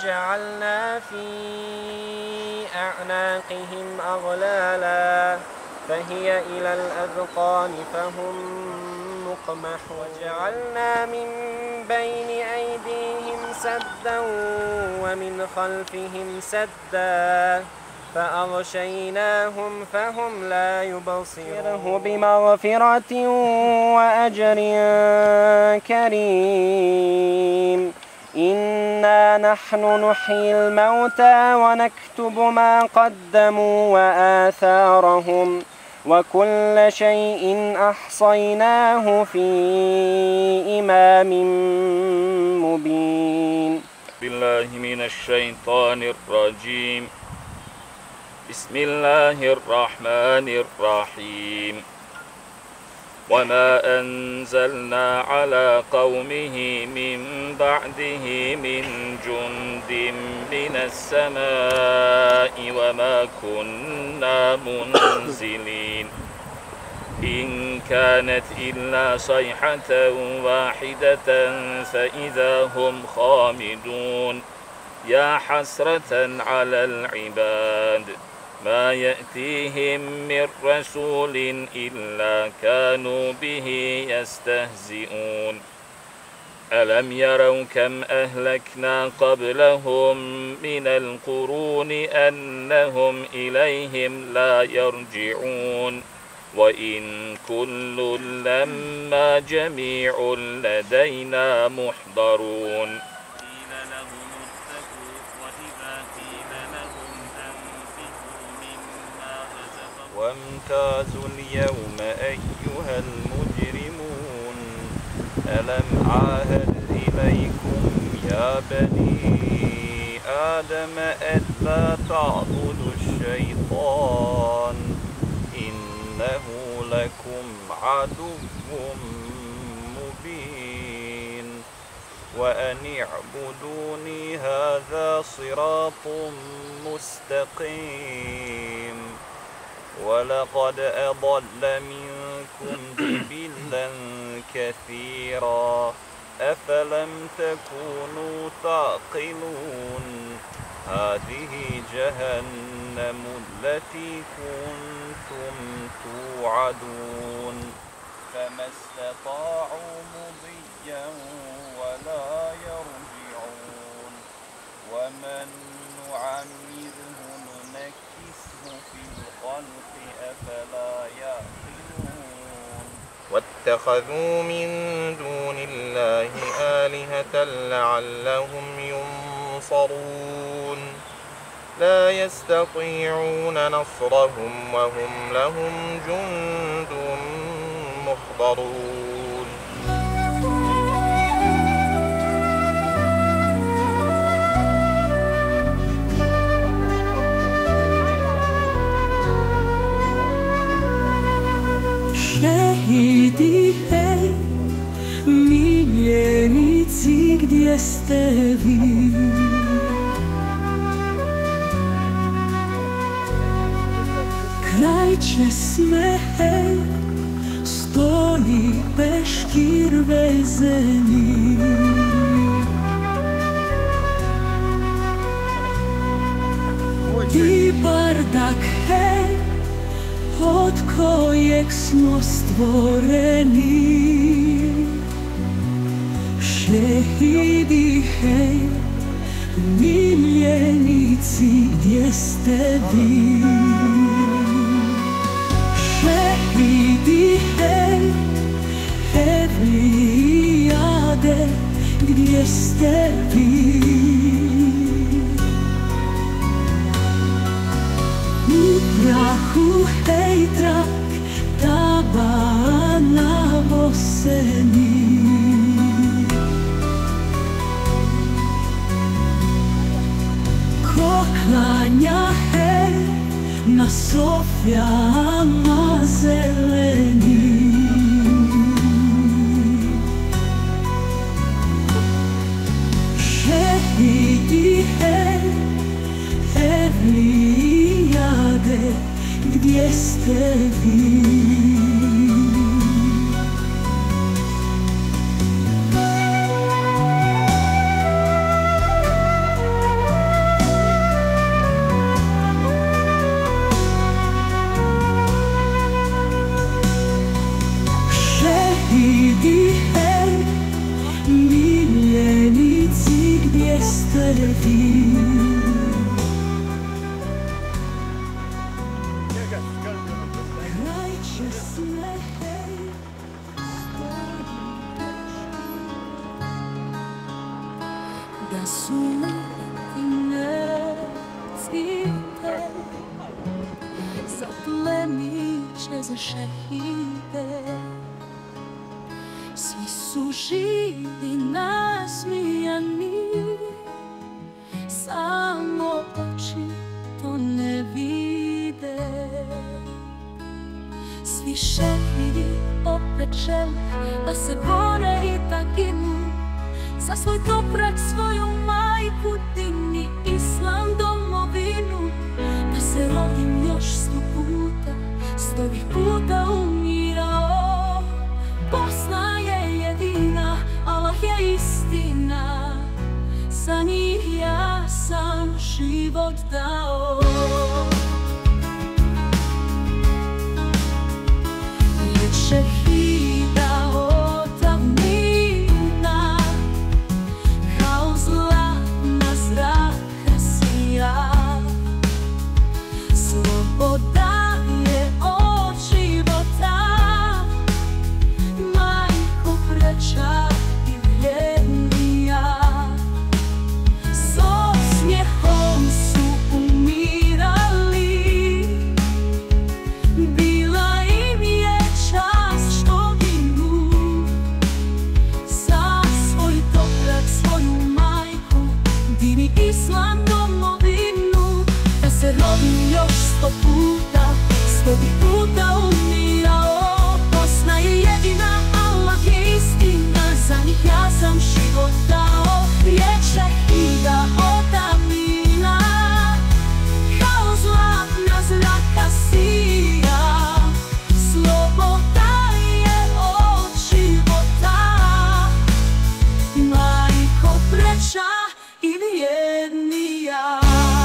وجعلنا في أعناقهم أغلالا فهي إلى الأذقان فهم مقمحون وجعلنا من بين أيديهم سدا ومن خلفهم سدا فأغشيناهم فهم لا يبصرون بمغفرة وأجر كريم إنا نحن نحيي الموتى ونكتب ما قدموا وآثارهم وكل شيء أحصيناه في إمام مبين. بالله من الشيطان الرجيم. بسم الله الرحمن الرحيم. وما أنزلنا على قومه من بعده من جند من السماء وما كنا منزلين إن كانت إلا صيحة واحدة فإذا هم خامدون يا حسرة على العباد ما يأتيهم من رسول إلا كانوا به يستهزئون ألم يروا كم أهلكنا قبلهم من القرون أنهم إليهم لا يرجعون وإن كل لما جميع لدينا محضرون وامتازوا اليوم أيها المجرمون ألم عاهد إليكم يا بني آدم ألا تعبدوا الشيطان إنه لكم عدو مبين وأن اعبدوني هذا صراط مستقيم ولقد أضل منكم جبلا كثيرا أفلم تكونوا تعقلون هذه جهنم التي كنتم توعدون فما استطاعوا مضيا ولا يرجعون ومن نعمره ننكسه في الخلق أفلا يعقلون واتخذوا من دون الله آلهة لعلهم ينصرون لا يستطيعون نصرهم وهم لهم جند محضرون Šehidi, hej, miljenici, gdje ste vi? Kraj česme, hej, stoji peškir vezeni. Ti bardak, hej, od kojeg smo stvoreni. Šehidi, hej, miljenici, gdje ste vi? Šehidi, hej, Evlijade, gdje ste vi? U prahu, hej, trak, tabana voseni. Ko klanja, hej, na sofjama zeleni. Šehidi, hej, Evlijade, gdje ste vi? vidi. Kraj će smehe, da su letine cvite, za plemiće, za šehide. Svi su živi, nasmijani, samo oči to ne vide. Svi šehidi opečeni, da se bore i da ginu, za svoj toprak, svoju majku, din i islam, domovinu. Da se rodim još 100 puta, 100 puta umirao. Bosna je jedina, Allah je istina, za njih ja sam život dao. Jer šehida od davnina, kao zlatna zraka sija. Sloboda je od života, majko preča i vjernija. S osmijehom su umirali, bila im je čast što ginu, za svoj toprak, svoju majku, din i islam, domovinu. Da se rodim još 100 puta, 100 puta umirao. Bosna je jedina, Allah je istina, za njih ja sam život dao. Riječ šehida od davnina, kao zlatna zraka sija. Sloboda je od života, majko preča i vjernija.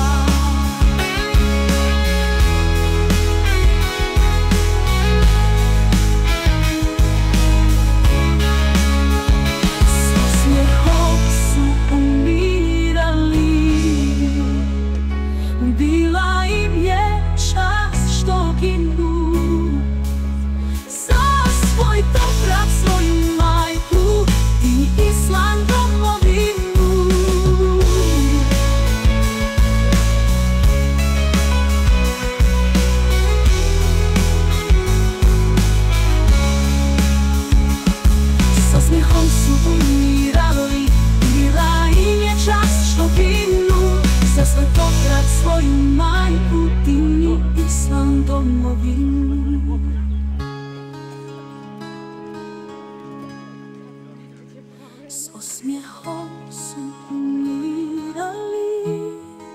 Bila im je čast što ginu, za svoj toprak, svoju majku i islam, domovinu. S osmijehom su umirali, bila im je čast što ginu, za svoj toprak, svoju majku, din i islam, domovinu. S osmijehom su umirali,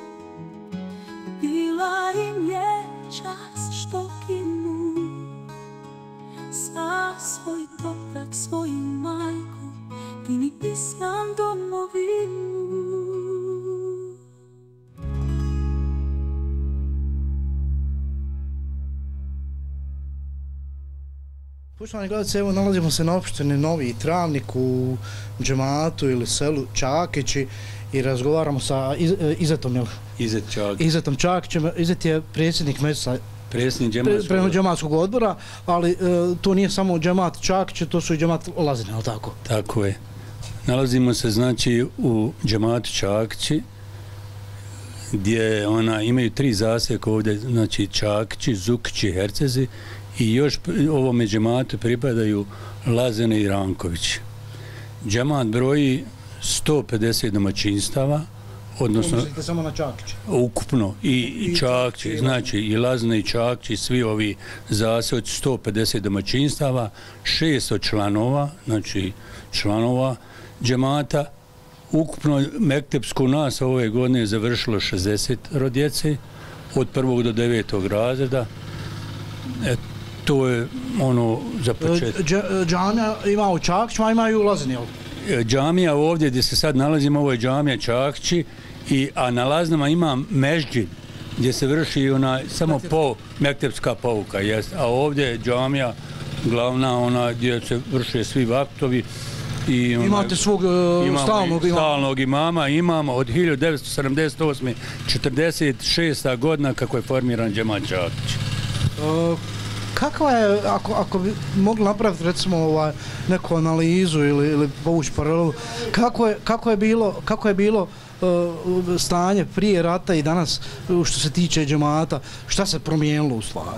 bila im je čast što ginu, za svoj toprak, svoju majku, din i islam, domovinu. Poštovani gledalci, evo nalazimo se na opštini Novi Travnik u džematu ili selu Čakići i razgovaramo sa Izetom, jel? Izetom Čakićem. Izet je predsjednik Mecisa, predsjednik džematskog odbora, ali to nije samo džemat Čakić, to su i džemat Lazine, jel tako? Tako je. Nalazimo se znači u džematu Čakići, gdje imaju 3 zasjeka ovdje, znači Čakići, Zukići, Hercezi, i još ovome džematu pripadaju Lazine i Rankovići. Džemat broji 150 domaćinstava, odnosno... Mislite samo na Čakići? Ukupno, i Čakići, znači i Lazine i Čakići, svi ovi zaseoci, 150 domaćinstava, 600 članova, znači članova džemata. Ukupno mektepsku nas ove godine je završilo 60 djece, od 1. do 9. razreda. To je ono za početak. Džamija ima u Čakićima, ima i u Lazini, jel? Džamija ovdje gdje se sad nalazimo, ovo je džamija Čakići, a na Laznama ima mežđid gdje se vrši samo mektepska pouka, a ovdje je džamija glavna, gdje se vrše svi vaktovi Imate svog stalnog imama, imamo od 1978. 46. godina kako je formiran džemat Čakić. Kakva je, ako bi mogli napraviti recimo neku analizu ili povući paralelu, kako je bilo stanje prije rata i danas što se tiče džemata, šta se promijenilo u stvari?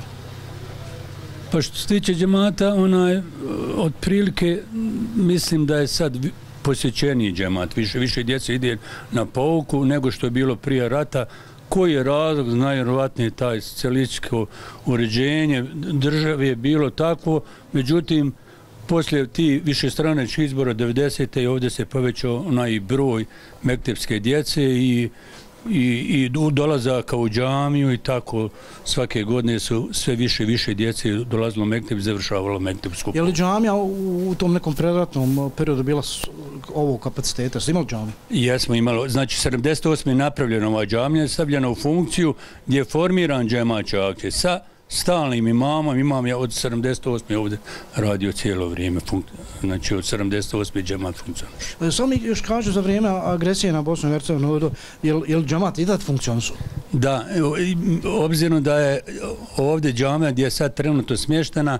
Pa što se tiče džemata, otprilike mislim da je sad posjećeniji džemat, više djece ide na pouku nego što je bilo prije rata. Koji je razlog, najvjerovatnije taj socijalističko uređenje države je bilo takvo, međutim, poslije ti višestranačkih izbora 90. ovdje se povećao onaj broj mektepske djece i dolazaka u džamiju i tako svake godine su sve više djece dolazilo u Mektep i završavalo mektepsku. Je li džamija u tom nekom predratnom periodu bila ovog kapaciteta? Ste imali džamiju? Jesmo imali. Znači 78. je napravljena ova džamija, stavljena u funkciju gdje je formiran džemat Čakić sa stalnim imamom. Imam ja od 78. ovdje radio cijelo vrijeme. Znači od 78. džemat funkcioniše. Samo mi još kažu za vrijeme agresije na Bosnu i Hercegovinu, je li džemat i tad funkcionisu? Da, obzirom da je ovdje džamija gdje je sad trenutno smještena,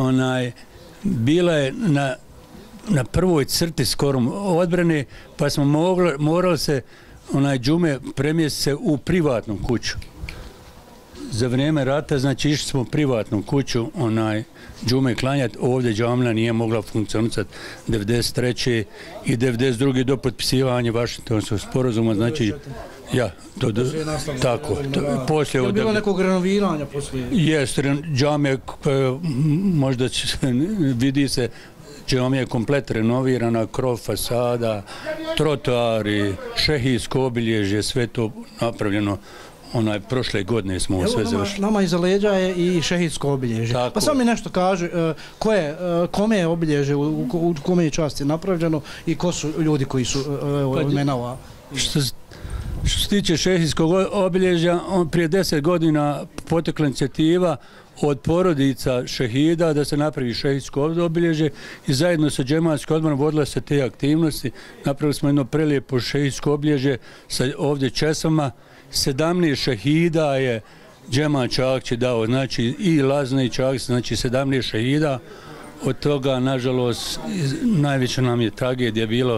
bila je na prvoj crti skorom odbrane, pa smo morali se džume premjestiti se u privatnu kuću. Za vrijeme rata, znači išli smo u privatnu kuću, džume klanjati, ovdje džamija nije mogla funkcionisati 93. i 92. do potpisivanja Vašingtonskog sporazuma, znači tako. Je li bilo nekog renoviranja poslije? Jeste, džamija, možda vidi se, džamija je komplet renovirana, krov, fasada, trotoari, šehijsko obilježje, sve to napravljeno. Prošle godine smo sve završili. Nama iza leđa je i šehidsko obilježje. Pa samo mi nešto kaže, kome je obilježje, u kome je časti napravljeno i ko su ljudi koji su imena ova? Što se tiče šehidskog obilježja, prije 10 godina potekla inicijativa od porodica šehida da se napravi šehidsko obilježje i zajedno sa džematskim odborom vodile se te aktivnosti. Napravili smo jedno prelijepo šehidsko obilježje sa ovdje česama. 17 šehida je džemat Čakić dao, znači i Lazne i Čakić, znači 17 šehida. Od toga, nažalost, najveća nam je tragedija bilo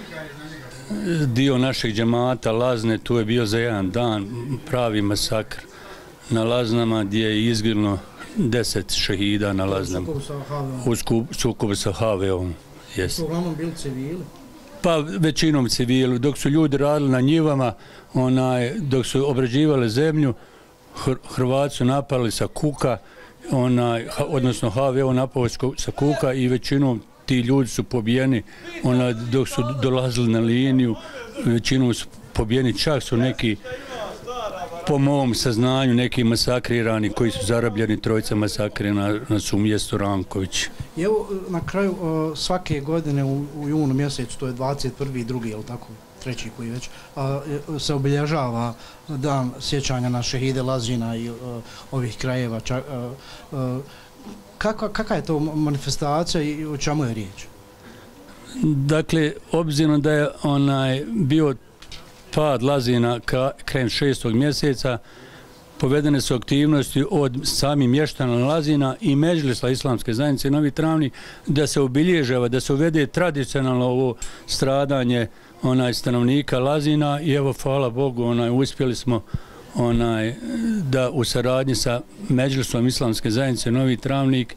dio našeg džemata Lazne, tu je bio za jedan dan pravi masakr na Laznama gdje je izginulo 10 šehida na Laznama. U sukobu sa HVO-om. Su uglavnom bili civili? Pa većinom civili. Dok su ljudi radili na njivama, dok su obrađivali zemlju, Hrvati su napali sa Kuka, odnosno HVO napao sa Kuka i većinom ti ljudi su pobijeni. Dok su dolazili na liniju, većinom su pobijeni. Čak su neki, po mom saznanju, neki masakrirani koji su zarabljeni, trojica masakrirana su u mjestu Ranković. I evo na kraju svake godine u junu mjesecu, to je 21.2. je li tako, treći koji već, se obilježava dan sjećanja na šehide Lazina i ovih krajeva. Kakva je to manifestacija i o čemu je riječ? Dakle, obzirom da je bio pad Lazina krajem 6. mjeseca, povedene su aktivnosti od samih mještana Lazina i Medžlisa Islamske zajednice Novi Travnik da se obilježava, da se uvede tradicionalno ovo stradanje stanovnika Lazina i evo, hvala Bogu, uspjeli smo da u saradnji sa Medžlisom Islamske zajednice Novi Travnik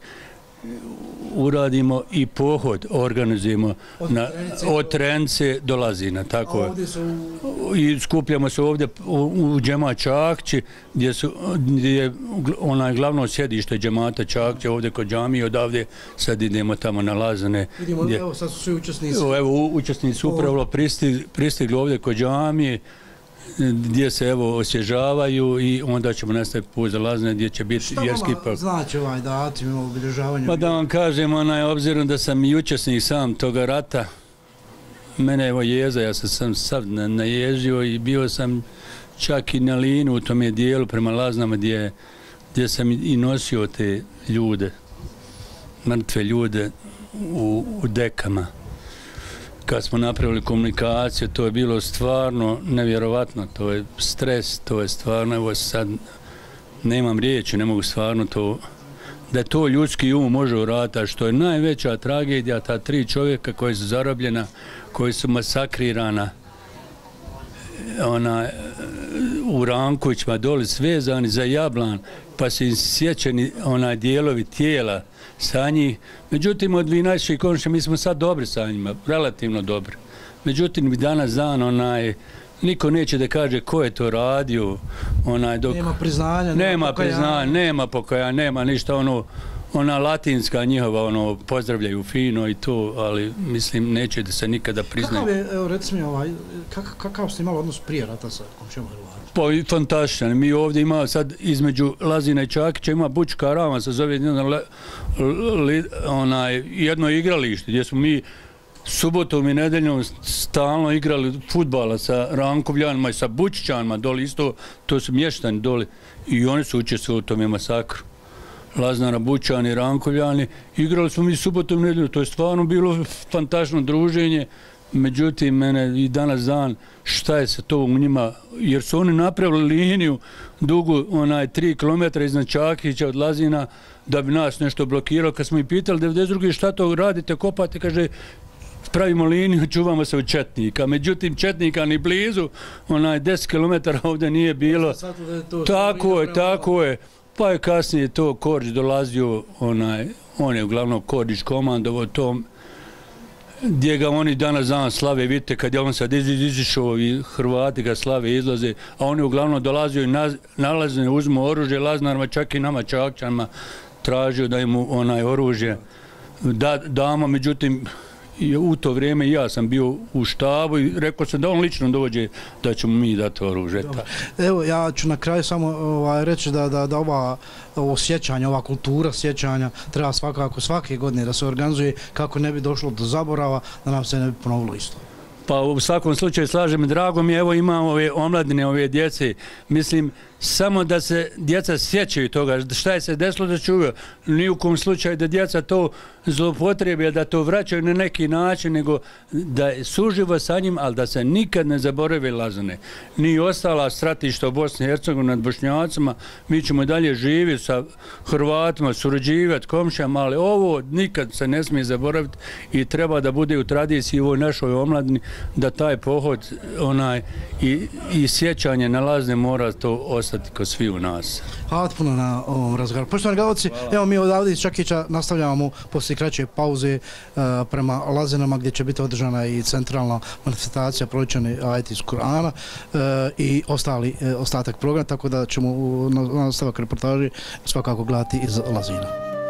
uradimo i pohod, organizujemo od Trence do Lazina, tako je. I skupljamo se ovdje u džemat Čakići, gdje je glavno sjedište džemata Čakića, ovdje kod džamije, odavde sad idemo tamo na Lazane. Vidimo, evo sad su svi učesnici. Evo, učesnici upravo pristigli ovdje kod džamije, gdje se osvježavaju i onda ćemo nastaviti put za Lazne gdje će biti vjerski put. Šta vama znači ovaj datum obilježavanja? Pa da vam kažem, obzirom da sam i učesnik sam toga rata, mene je jeza, ja sam sav naježio i bio sam čak i na linu u tom dijelu prema Laznama gdje sam i nosio te ljude, mrtve ljude u dekama. kad smo napravili komunikaciju, to je bilo stvarno nevjerovatno, to je stres, to je stvarno, evo sad nemam riječi, ne mogu stvarno to, da to ljudski um može uraditi, a što je najveća tragedija, ta 3 čovjeka koji su zarobljena, koji su masakrirana, u Rankovićima doli svezani za jablan, pa su im sjećeni dijelovi tijela sa njih. Međutim, od vi naših komšija, mi smo sad dobri sa njima, relativno dobri. Međutim, danas dan, niko neće da kaže ko je to radio. Nema priznanja, nema pokajanja, nema ništa, ona latinska njihova, pozdravljaju fino i to, ali mislim, neće da se nikada priznaju. Kakav je, evo recimo, kakav ste imali odnos prije rata sa komšijama Hrvata? Pa fantastičan. Mi ovdje imamo sad između Lazina i Čakića ima Bučka rama, se zove jedno igralište gdje smo mi subotom i nedeljom stalno igrali fudbala sa Rankovljanima i sa Bučićanima doli isto, to su mještani doli i oni su učestvovali u tome masakru. Laznara, Bučani, Rankovljani, igrali smo mi subotom i nedeljom, to je stvarno bilo fantastično druženje. Međutim, mene i danas dan, šta je se to u njima, jer su oni napravili liniju dugu 3 km iznad Čakića od Lazina da bi nas nešto blokiralo. Kad smo ih pitali 92. šta to radite, kopate, kaže pravimo liniju, čuvamo se od četnika. Međutim, četnika ni blizu, 10 km ovdje nije bilo. Tako je. Pa je kasnije to Kordić dolazio, on je uglavnom Kordić komandovao tom, gdje ga oni danas dan slave, vidite kad je on sad izišao i Hrvati ga slave izlaze, a oni uglavnom dolazio i nalaze, uzmu oružje Laznarima, čak i nama Čakčanima tražio da im oružje damo, međutim u to vrijeme i ja sam bio u štabu i rekao sam da on lično dođe da ćemo mi dati oružje. Evo, ja ću na kraju samo reći da ovo sjećanje, ova kultura sjećanja treba svakako svake godine da se organizuje kako ne bi došlo do zaborava, da nam se ne bi ponovilo isto. Pa u svakom slučaju slažem, drago mi je, evo imamo ove omladine, ove djece, mislim, samo da se djeca sjećaju toga, šta je se desilo da čuvaju, ni u kom slučaju da djeca to zloupotrijebe, da to vraćaju na neki način, nego da suživo sa njim, ali da se nikad ne zaborave Lazane. Ni ostala stratišta u Bosni i Hercegovini nad Bošnjacima, mi ćemo dalje živjeti sa Hrvatima, surađivati, komšijama, ali ovo nikad se ne smije zaboraviti i treba da bude u tradiciji u ovoj našoj omladini, da taj pohod i sjećanje na Lazne mora to ostati kod svi u nas. Hvala puno na ovom razgovoru. Poštovani gledalci, evo mi odavde iz Čakića nastavljamo poslije kraće pauze prema Lazinama gdje će biti održana i centralna manifestacija proličani ajeti iz Kur'ana i ostatak programa, tako da ćemo na nastavak reportaži svakako gledati iz Lazina.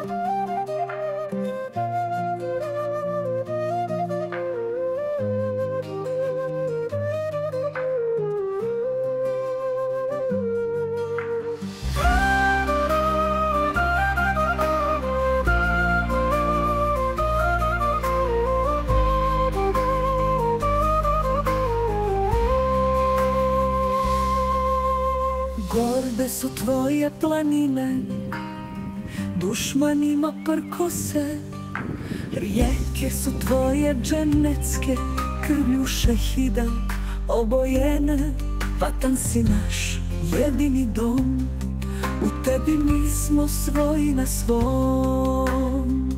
Gorde su tvoje planine, dušmanima prkose, rijeke su tvoje dženecke, krvlju šehida obojene. Vatan si naš jedini dom, u tebi mi smo svoji na svom.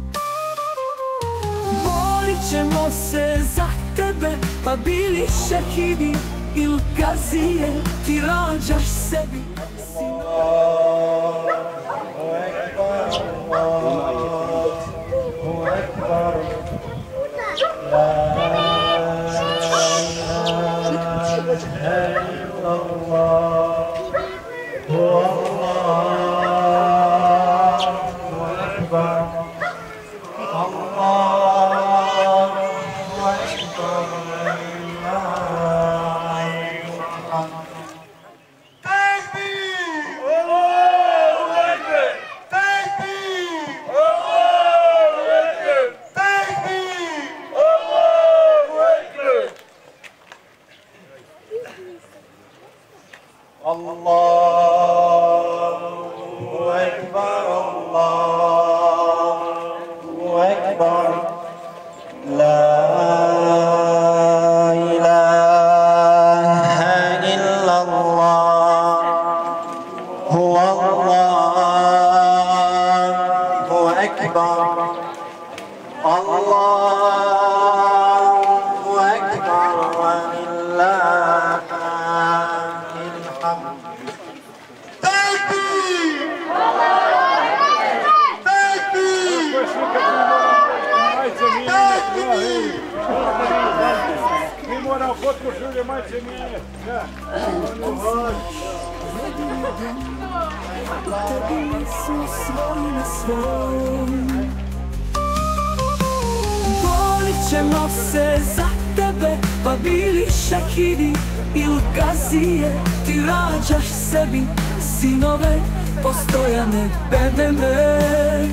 Borit ćemo se za tebe, pa bili šehidi ili gazije, ti rađaš sebi. La Mi moramo fotku šulje majče mijenjati. Tebi su svoj na svoj. Bolit ćemo se za tebe, pa bili šakiri ili gazije. Ti rađaš sebi sinove, postojane bedeme.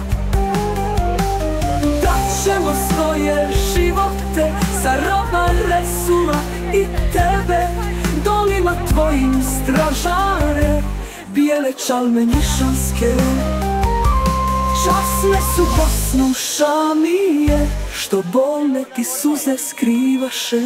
Daćemo svoje živote za roba Resula i tebe, dolima tvojim stražare, bijele čalme nišanske. Časne su Bosnu šamije, što bolne ti suze skrivaše.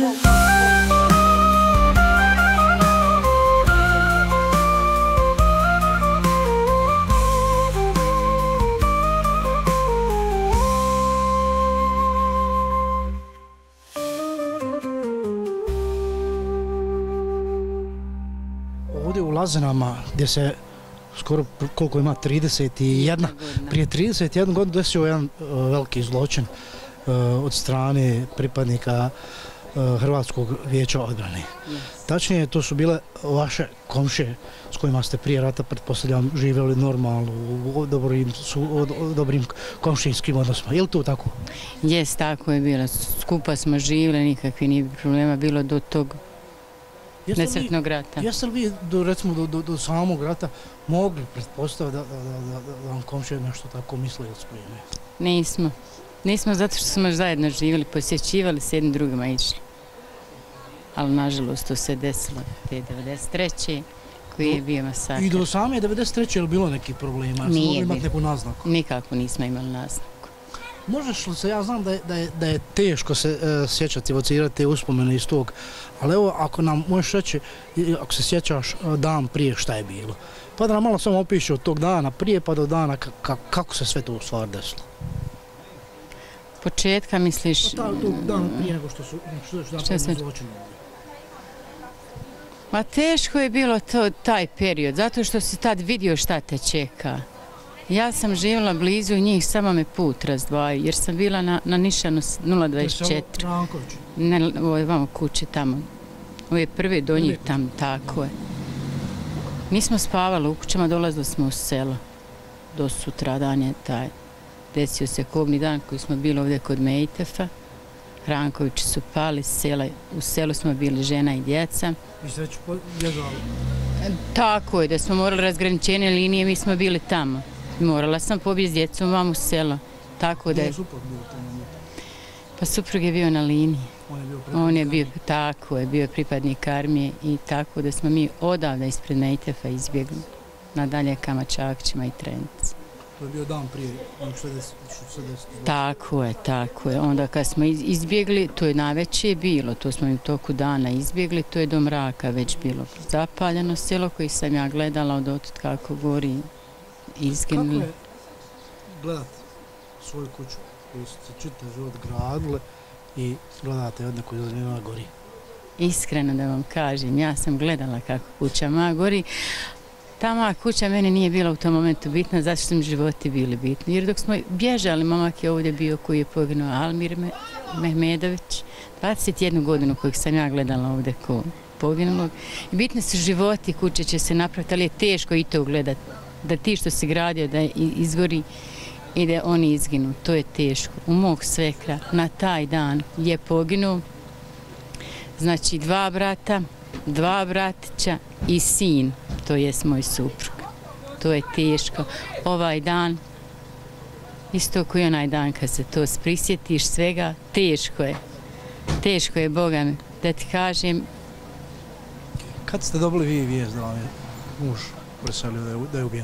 Ovdje u Lazinama, gdje se skoro koliko ima 31, prije 31 godina desio jedan veliki zločin od strane pripadnika Hrvatskog vijeća odbrane. Tačnije, to su bile vaše komšije s kojima ste prije rata, pretpostavljam, živjeli normalno u dobrim komšinskim odnosima. Je li to tako? Jes, tako je bilo. Skupa smo živjeli, nikakvi nije problema bilo do tog nesretnog rata. Jeste li vi, recimo, do samog rata mogli pretpostaviti da vam komšije nešto tako misle ili spremne? Nismo. Nismo zato što smo zajedno živjeli, posjećivali se jednim drugima išli. Ali nažalost to se desilo te 93. koji je bio masakr. I do same 93. je li bilo neki problema? Nije mogli imati neku naznaku? Nikako nismo imali naznaku. Možeš li se, ja znam da je teško se sjećati, evocirati te uspomene iz tog, ali evo ako nam možeš reći, ako se sjećaš dan prije šta je bilo, pa da nam malo samo opiši od tog dana prije pa do dana kako se sve to u stvari desilo. Početka misliš... Tog dana prije nego što su napravili zločine. Ma teško je bilo taj period, zato što si tad vidio šta te čeka. Ja sam živjela blizu njih, samo me put razdvajaju, jer sam bila na Nišanu 024. Ne, ovo je vamo kuće tamo. Ovo je prvi do njih tamo, tako je. Nismo spavali u kućama, dolazili smo u selo. Do sutradan je taj. Desio se kobni dan koji smo bili ovdje kod Mejtefa. Rankovići su pali, u selu smo bili žena i djeca. Vi ste već bježali? Tako je, da smo morali razgraničene linije, mi smo bili tamo. Morala sam pobiti s djecom vam u selo. Tako da je... Suprug bio tamo? Pa suprug je bio na liniji. On je bio, tako je, bio pripadnik armije i tako da smo mi odavde ispred Mejtefa izbjegli. Nadalje ka Mačakćima i Trenici. To je bio dan prije, što se desilo. Tako je. Onda kad smo izbjegli, to je najveće bilo, to smo i u toku dana izbjegli, to je do mraka već bilo zapaljeno selo koji sam ja gledala od otud kako gori, izginuli. Kako je gledati svoju kuću koju ste čitav život gradili i gledate od nekoj zemljena gori? Iskreno da vam kažem, ja sam gledala kako kuća moja gori. Ta moja kuća meni nije bila u tom momentu bitna, zato što su mi životi bili bitni. Jer dok smo bježali, momak je ovdje bio koji je poginuo, Almir Mehmedović, 21 godinu kojeg sam ja gledala ovdje ko poginulog. I bitni su životi, kuće će se napraviti, ali je teško i to gledati. Da ti što si gradio, da izgori i da oni izginu, to je teško. U mog svekra na taj dan je poginuo, znači 2 brata, 2 bratića i sin, to je moj suprug. To je teško. Ovaj dan, isto koji onaj dan kad se to prisjetiš svega, teško je. Teško je, Boga mi, da ti kažem. Kad ste dobili vi vijest da vam je muž preselio, da je ubijen?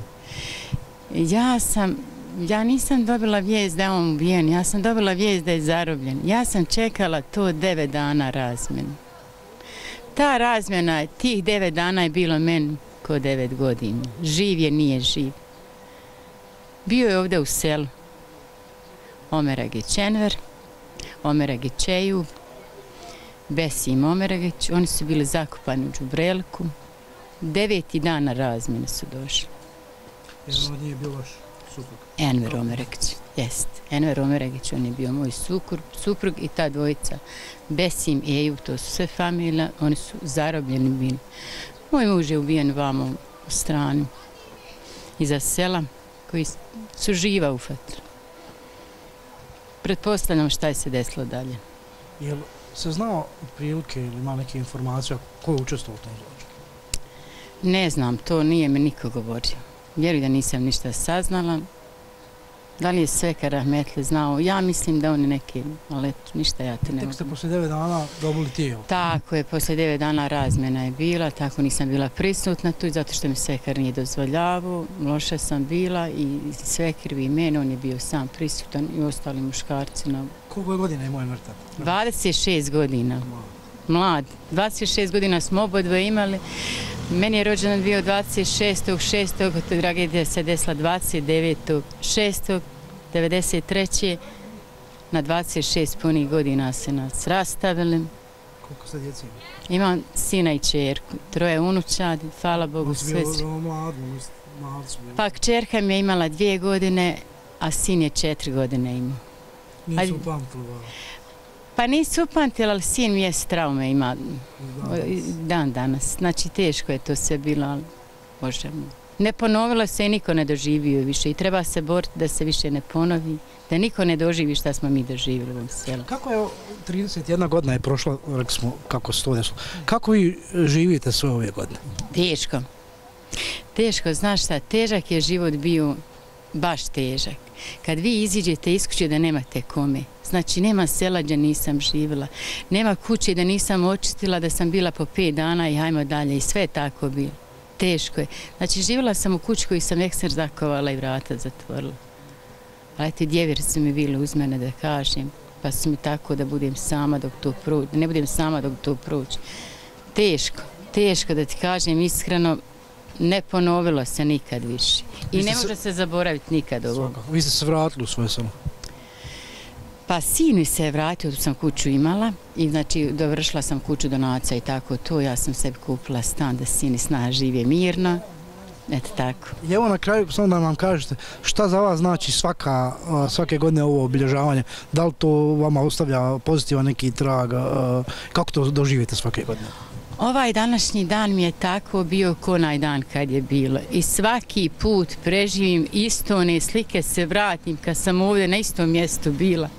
Ja nisam dobila vijest da je on ubijen, ja sam dobila vijest da je zarobljen. Ja sam čekala to 9 dana razmjenu. Ta razmjena, tih 9 dana je bilo meni ko 9 godina. Živ je, nije živ. Bio je ovdje u selu Omeragić Enver, Omeragić Ejub, Besim Omeragić. Oni su bili zakopani u đubrelku. 9. dan na razmjene su došli. Jedan od njih je bio vaš suprug? Enver Omeregić, jest. Enver Omeregić, on je bio moj suprug i ta dvojica, Besim i Ejub, to su sve familija, oni su zarobljeni bili. Moj muž je ubijen vamo u strani, iza sela, koji su živa u Fatru. Pretpostavljam šta je se desilo dalje. Jel se znao otprilike ili ima neke informacije ko je učestvovao u tom zločinu? Ne znam, to nije mi niko govorio. Vjerujem da nisam ništa saznala. Da li je Sveka Rahmetli znao? Ja mislim da oni neki, ali ništa ja te ne mogu. Tek ste poslije 9 dana dobili tijelo? Tako je, poslije 9 dana razmjena je bila, tako nisam bila prisutna tu, zato što mi Svekar nije dozvoljavao. Loša sam bila i Svekar i mene, on je bio sam prisutan i ostali muškarci. Koliko je godina je moj mrtav? 26 godina. Mlad. 26 godina smo obodvoje imali. Meni je rođendan bio 26.6. Tragedija se desila 29.6.93. Na 26 punih godina se nas rastavili. Koliko ste djeci? Imam sina i čerku, 3 unučadi, hvala Bogu sve. Pa kćerka mi je imala 2 godine, a sin je 4 godine imao. Nisu upamtili? Pa nisu upamtili, ali sin mi je traume ima dan danas. Znači teško je to sve bilo, ali Bože moj. Ne ponovilo se i niko ne doživio više i treba se boriti da se više ne ponovi, da niko ne doživi šta smo mi doživjeli u ovom selu. Kako je 31 godina je prošla, rekli smo kako se to desilo. Kako vi živite sve ove godine? Teško. Teško, znaš šta, težak je život bio, baš težak. Kad vi iziđete iz kuće da nemate kome, znači nema sela gdje nisam živjela, nema kuće da nisam očistila, da sam bila po 5 dana i hajmo dalje i sve je tako bilo. Teško je. Znači živjela sam u kući koju sam ekser zakovala i vrata zatvorila. Ali ti djeveri su mi bili uz mene da kažem, pa su mi tako da budem sama dok to prođe, da ne budem sama dok to prođe. Teško, teško da ti kažem iskreno, ne ponovilo se nikad više. I ne može se zaboraviti nikad ovo. Vi ste se vratili u svoje selo? Pa sin mi se je vratio, tu sam kuću imala i znači dovršila sam kuću donaca i tako to. Ja sam sebi kupila stan da sin i snaha žive mirno. Eto tako. I evo na kraju, samo da nam kažete, šta za vas znači svake godine ovo obilježavanje? Da li to vama ostavlja pozitivan neki trag? Kako to doživite svake godine? Ovaj današnji dan mi je tako bio ko onaj dan kad je bilo. I svaki put preživim isto one slike, se vratim kad sam ovdje na istom mjestu bila.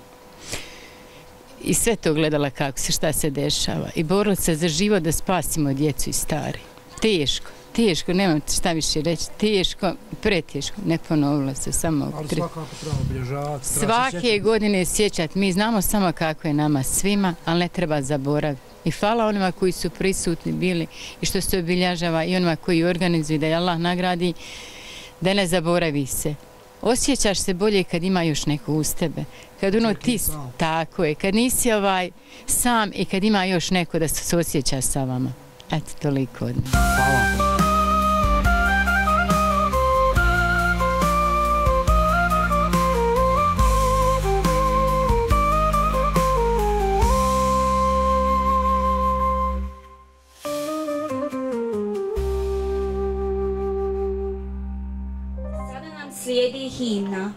I sve to gledala kako se, šta se dešava. I borila se za život da spasimo djecu i stari. Teško, teško, nemam šta više reći. Teško, preteško, ne ponovilo se samo. Ali svakako treba obilježavati. Svake godine sjećati. Mi znamo samo kako je nama svima, ali ne treba zaboraviti. I hvala onima koji su prisutni bili i što se obilježava i onima koji organizuju da je Allah nagradi, da ne zaboravi se. Osjećaš se bolje kad ima još neko uz tebe. Kad ono ti, tako je, kad nisi sam i kad ima još neko da se osjeća sa vama. Eto, toliko od mene. Hvala. Slijedi himna.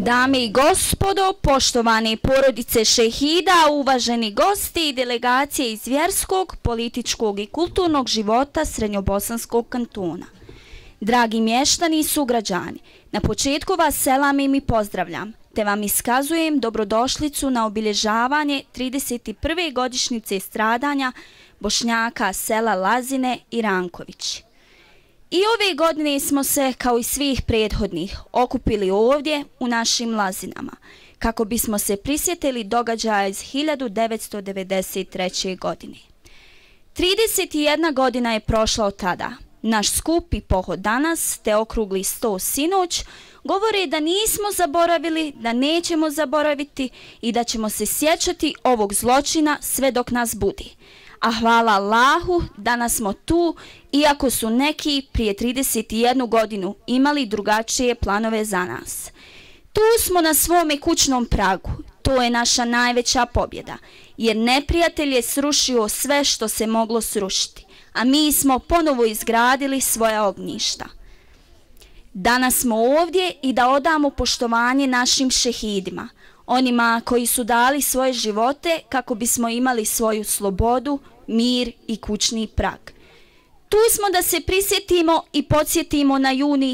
Dame i gospodo, poštovane porodice šehida, uvaženi gosti i delegacije iz vjerskog, političkog i kulturnog života Srednjobosanskog kantona. Dragi mještani i sugrađani, na početku vas selamim i pozdravljam, te vam iskazujem dobrodošlicu na obilježavanje 31. godišnjice stradanja Bošnjaka sela Lazine i Rankovići. I ove godine smo se, kao i svih prethodnih, okupili ovdje u našim Lazinama, kako bismo se prisjetili događaja iz 1993. godine. 31 godina je prošla od tada. Naš skupi pohod danas, te okrugli sto sinoć, govore da nismo zaboravili, da nećemo zaboraviti i da ćemo se sjećati ovog zločina sve dok nas budi. A hvala Allahu, danas smo tu, iako su neki prije 31 godinu imali drugačije planove za nas. Tu smo na svome kućnom pragu, to je naša najveća pobjeda, jer neprijatelj je srušio sve što se moglo srušiti, a mi smo ponovo izgradili svoja ognjišta. Danas smo ovdje i da odamo poštovanje našim šehidima, onima koji su dali svoje živote kako bismo imali svoju slobodu, mir i kućni prag. Tu smo da se prisjetimo i podsjetimo na juni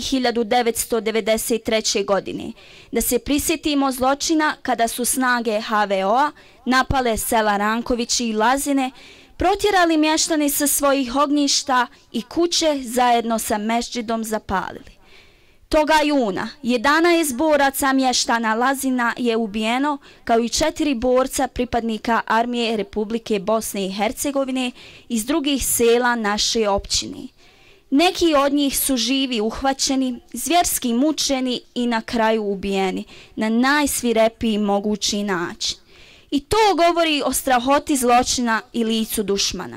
1993. godine, da se prisjetimo zločina kada su snage HVO-a napale sela Rankovići i Lazine, protjerali mještane sa svojih ognjišta i kuće zajedno sa mešđidom zapalili. Toga juna 11 boraca mještana Lazina je ubijeno, kao i 4 borca pripadnika Armije Republike Bosne i Hercegovine iz drugih sela naše općine. Neki od njih su živi uhvaćeni, zvjerski mučeni i na kraju ubijeni na najsvirepiji mogući način. I to govori o strahoti zločina i licu dušmana.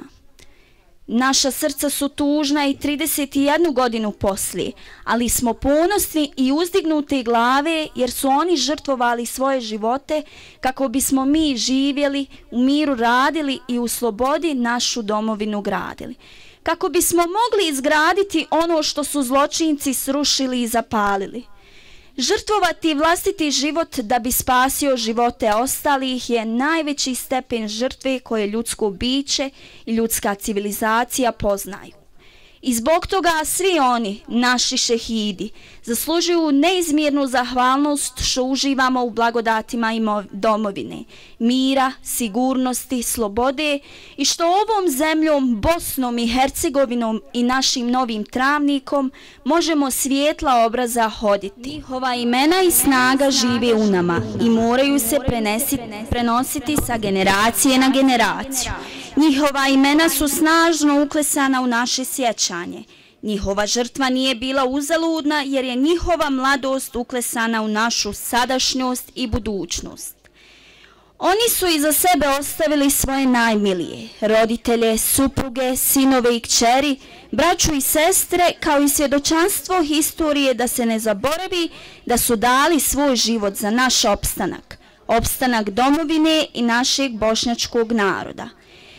Naša srca su tužna i 31 godinu poslije, ali smo ponosni i uzdignuti glave jer su oni žrtvovali svoje živote kako bismo mi živjeli, u miru radili i u slobodi našu domovinu gradili. Kako bismo mogli izgraditi ono što su zločinci srušili i zapalili. Žrtvovati vlastiti život da bi spasio živote ostalih je najveći stepen žrtve koje ljudsko biće i ljudska civilizacija poznaju. I zbog toga svi oni, naši šehidi, zaslužuju neizmjernu zahvalnost što uživamo u blagodatima domovine, mira, sigurnosti, slobode i što ovom zemljom, Bosnom i Hercegovinom i našim novim Travnikom možemo svijetla obraza hoditi. Njihova imena i snaga žive u nama i moraju se prenositi sa generacije na generaciju. Njihova imena su snažno uklesana u naše sjećanje. Njihova žrtva nije bila uzaludna jer je njihova mladost uklesana u našu sadašnjost i budućnost. Oni su iza sebe ostavili svoje najmilije, roditelje, supruge, sinove i kćeri, braću i sestre, kao i svjedočanstvo historije da se ne zaboravi da su dali svoj život za naš opstanak, opstanak domovine i našeg bošnjačkog naroda.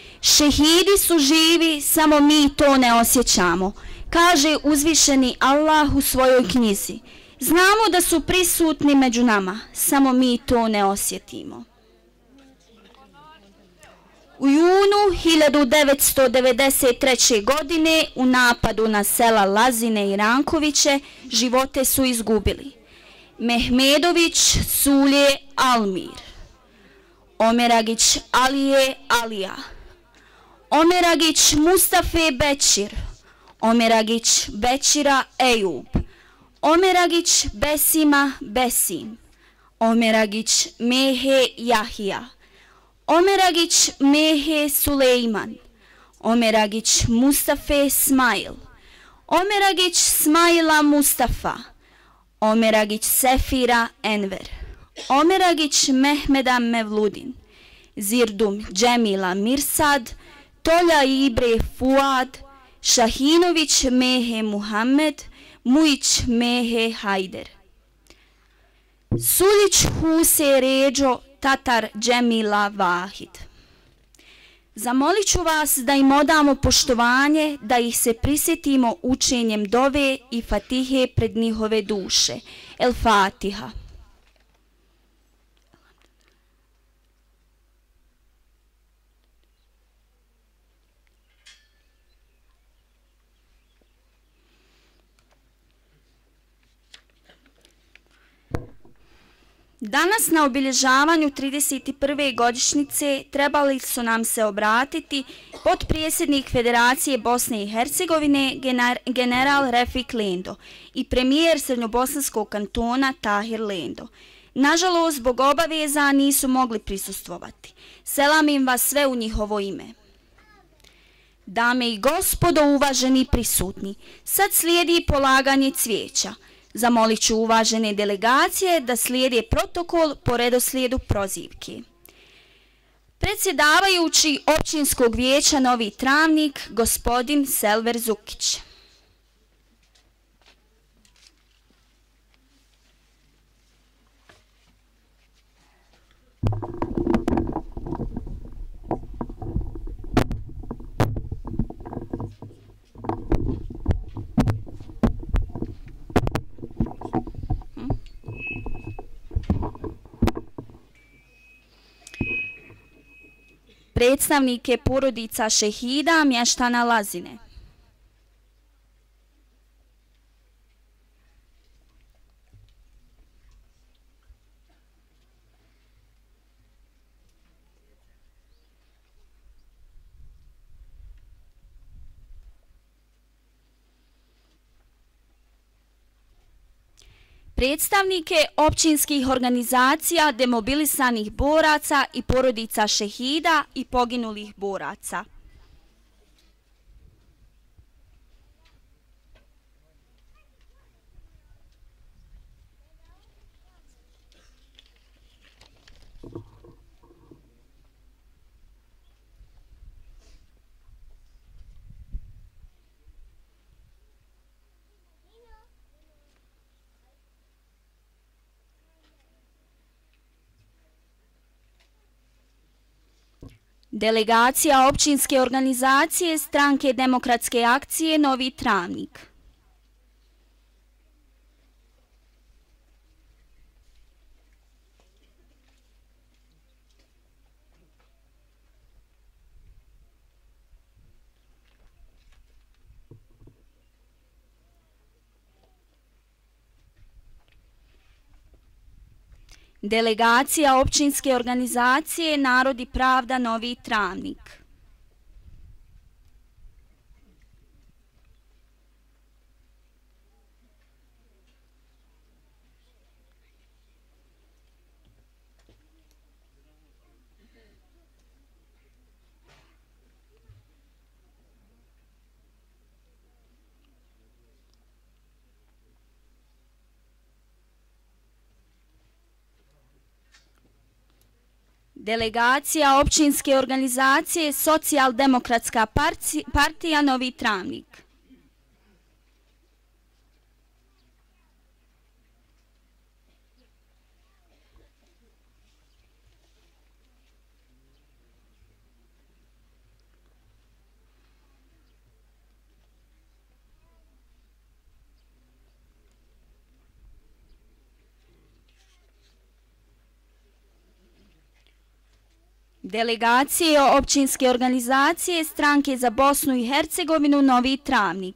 Šehidi su živi, samo mi to ne osjećamo, kaže uzvišeni Allah u svojoj knjizi. Znamo da su prisutni među nama, samo mi to ne osjetimo. U junu 1993. godine u napadu na sela Lazine i Rankoviće živote su izgubili Mehmedović Sulje Almir, Omeragić Alije Alija, Omeragić Mustafe Bećir, Omeragić Bećira Ejub, Omeragić Besima Besim, Omeragić Mehe Jahija, Omeragić Mehe Sulejman, Omeragić Mustafe Smail, Omeragić Smaila Mustafa, Omeragić Sefira Enver, Omeragić Mehmeda Mevludin, Zirdum Džemila Mirsad, Tolja Ibre Fuad, Šahinović Mehe Muhammed, Mujić Mehe Hajder, Suljić Huse Ređo Tatar Džemila Vahid. Zamolit ću vas da im odamo poštovanje, da ih se prisjetimo učenjem dove i fatihe pred njihove duše. El Fatiha. Danas na obilježavanju 31. godišnjice trebali su nam se obratiti potpredsjednik Federacije Bosne i Hercegovine general Refik Lendo i premijer Srednjobosanskog kantona Tahir Lendo. Nažalost, zbog obaveza nisu mogli prisustvovati. Selamim vas sve u njihovo ime. Dame i gospodo, uvaženi prisutni, sad slijedi polaganje cvijeća. Zamolit ću uvažene delegacije da slijede protokol po redoslijedu prozivke. Predsjedavajući općinskog vijeća Novi Travnik, gospodin Selver Zukić. Predstavnike porodica šehida mještana Lazine. Predstavnike općinskih organizacija demobilisanih boraca i porodica šehida i poginulih boraca. Delegacija općinske organizacije Stranke demokratske akcije Novi Travnik. Delegacija općinske organizacije Narod i pravda Novi Travnik. Delegacija općinske organizacije Socijaldemokratska partija Novi Travnik. Delegacije općinske organizacije Stranke za Bosnu i Hercegovinu Novi Travnik.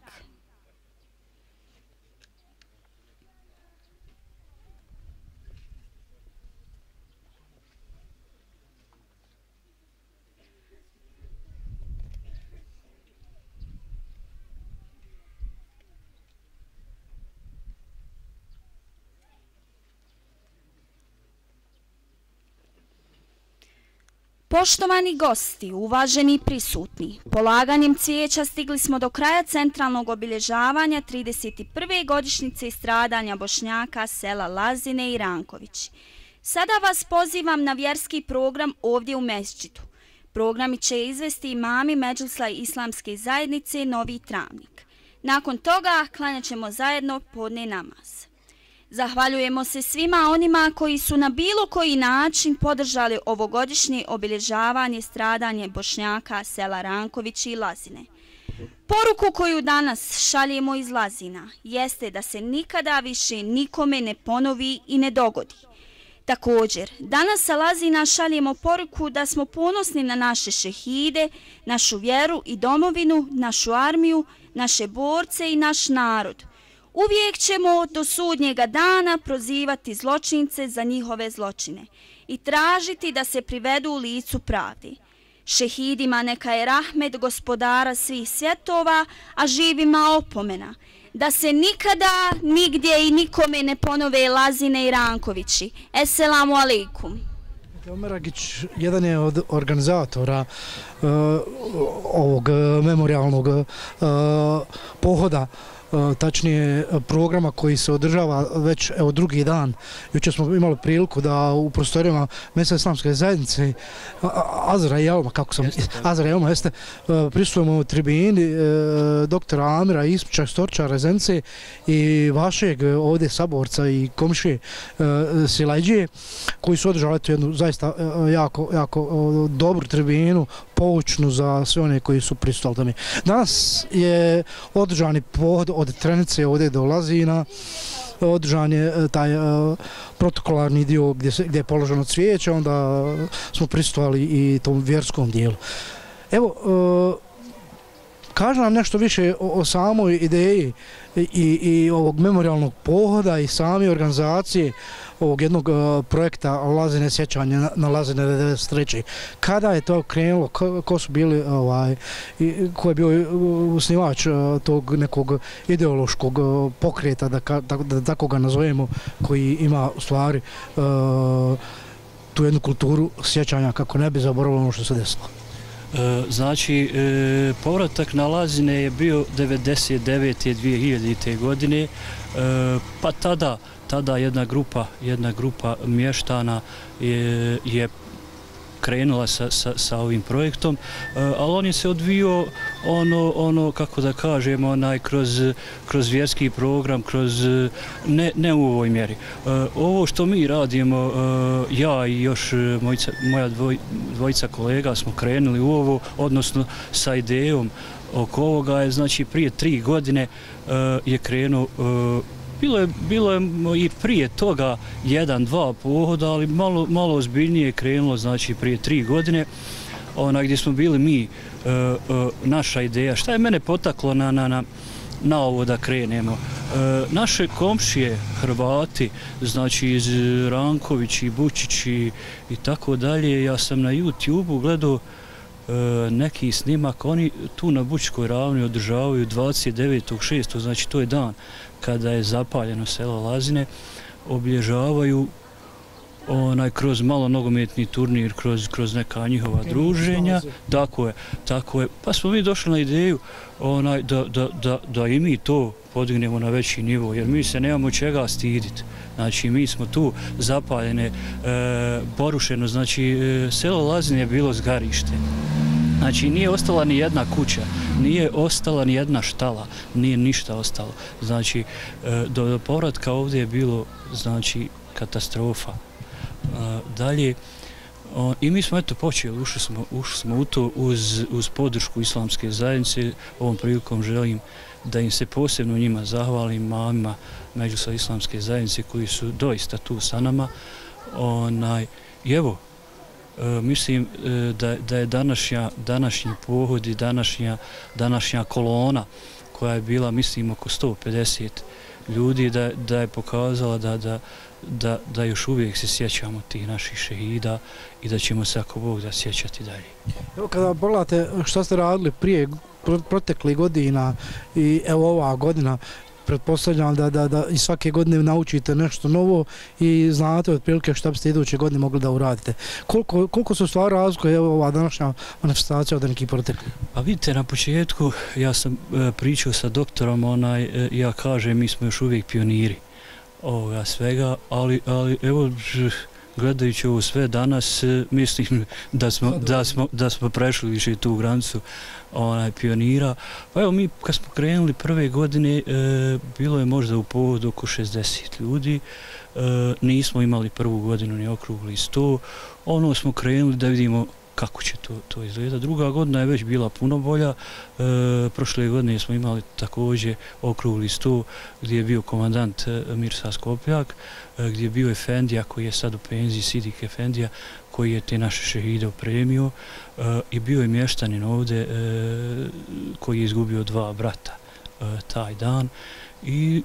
Poštovani gosti, uvaženi prisutni, polaganjem cvijeća stigli smo do kraja centralnog obilježavanja 31. godišnjice stradanja Bošnjaka sela Lazine i Rankovići. Sada vas pozivam na vjerski program ovdje u mesdžidu. Programi će izvesti imami Medžlisa Islamske zajednice Novi Travnik. Nakon toga klanjat ćemo zajedno podne namaz. Zahvaljujemo se svima onima koji su na bilo koji način podržali ovogodišnje obilježavanje stradanje Bošnjaka sela Rankovići i Lazine. Poruku koju danas šaljemo iz Lazina jeste da se nikada više nikome ne ponovi i ne dogodi. Također, danas sa Lazina šaljemo poruku da smo ponosni na naše šehide, našu vjeru i domovinu, našu armiju, naše borce i naš narod. Uvijek ćemo do sudnjega dana prozivati zločince za njihove zločine i tražiti da se privedu u licu pravdi. Šehidima neka je rahmet gospodara svih svjetova, a živima opomena. Da se nikada, nigdje i nikome ne ponove Lazine i Rankovići. Esselamu alaikum. Omer Agić jedan je od organizatora ovog memorialnog pohoda, tačnije programa koji se održava već drugi dan. Jučer smo imali priliku da u prostorijama mjesne islamske zajednice Azra i Elma, prisutujemo u tribini doktora Amira Ispića, Storčara Zence i vašeg ovdje saborca i komšije Silajđije, koji su održali jednu zaista jako dobru tribinu, poučnu za sve one koji su prisutali tome. Danas je održani pohod od Trenice ovdje do Lazina, održan je taj protokolarni dio gdje je položeno cvijeće, onda smo prisustvovali i tom vjerskom dijelu. Evo, kaže nam nešto više o samoj ideji i ovog memorialnog pohoda i same organizacije ovog jednog projekta Lazine sjećanja na Lazine 93. Kada je to krenulo, ko su bili, ko je bio osnivač tog nekog ideološkog pokreta, da tako ga nazovemo, koji ima u stvari tu jednu kulturu sjećanja kako ne bi zaboravilo ono što se desilo? Znači, povratak na Lazine je bio 99. 2000. godine, pa tada jedna grupa mještana je krenula sa ovim projektom, ali on je se odvio kako da kažemo, kroz vjerski program, ne u ovoj mjeri. Ovo što mi radimo, ja i još moja dvojica kolega smo krenuli u ovo, odnosno sa idejom oko ovoga je, znači, prije 3 godine je krenuo. Bilo je i prije toga 1-2 pohoda, ali malo ozbiljnije je krenulo, znači, prije 3 godine, gdje smo bili mi, naša ideja. Šta je mene potaklo na ovo da krenemo? Naše komšije, Hrvati, znači iz Ranković i Bučić i tako dalje, ja sam na YouTube-u gledao neki snimak, oni tu na Bučićkoj ravni održavaju 29.6., znači to je dan kada je zapaljeno selo Lazine, obilježavaju kroz malo nogometni turnir, kroz neka njihova druženja. Tako je. Pa smo mi došli na ideju da i mi to podignemo na veći nivo, jer mi se nemamo čega stiditi. Znači, mi smo tu zapaljene, porušeno, znači, selo Lazine je bilo zgarište. Znači, nije ostala ni jedna kuća, nije ostala ni jedna štala, nije ništa ostalo. Znači, do povratka ovdje je bilo, znači, katastrofa. Dalje, i mi smo počeli, ušli smo u to uz podršku islamske zajednice. Ovom prilikom želim da im se posebno njima zahvalim, mamima Međusa islamske zajednice koji su doista tu sa nama. I evo, mislim da je današnji pohod i današnja kolona koja je bila, mislim, oko 150 ljudi, da je pokazala da još uvijek se sjećamo tih naših šehida i da ćemo se, ako Bog da, sjećati dalje. Evo, kada pogledate što ste radili prije proteklih godina i evo ova godina, pretpostavljam da i svake godine naučite nešto novo i znate otprilike šta biste iduće godine mogli da uradite. Koliko se u stvari razlikuje ova današnja manifestacija od nekih proteklih? Pa vidite, na početku ja sam pričao sa doktorom, ja kažem, mi smo još uvijek pioniri ovoga svega, ali evo, gledajući ovo sve danas, mislim da smo prešli više tu granicu pionira. Pa evo, mi kad smo krenuli prve godine, bilo je možda u povodu oko 60 ljudi, nismo imali prvu godinu ni okrugli 100, smo krenuli da vidimo kako će to izgleda. Druga godina je već bila puno bolja. Prošle godine smo imali također okrugli 100 gdje je bio komandant Mirsa Skopljak, gdje je bio Efendija koji je sad u penziji, Sidik Efendija, koji je te naše šehide opremio, i bio je mještanin ovdje koji je izgubio 2 brata taj dan. I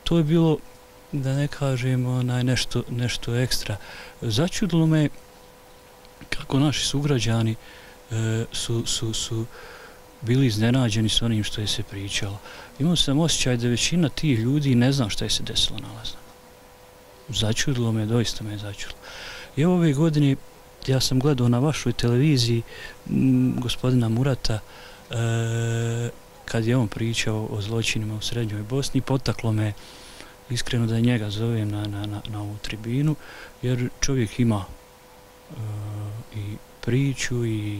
to je bilo, da ne kažem, nešto ekstra. Začudilo me kako naši sugrađani su bili iznenađeni s onim što je se pričalo. Imao sam osjećaj da većina tih ljudi ne zna šta je se desilo na Laznama. Začudilo me, doista me začudilo. I ove godine ja sam gledao na vašoj televiziji gospodina Murata kad je on pričao o zločinima u Srednjoj Bosni. Potaklo me iskreno da njega zovem na ovu tribinu, jer čovjek ima i priču i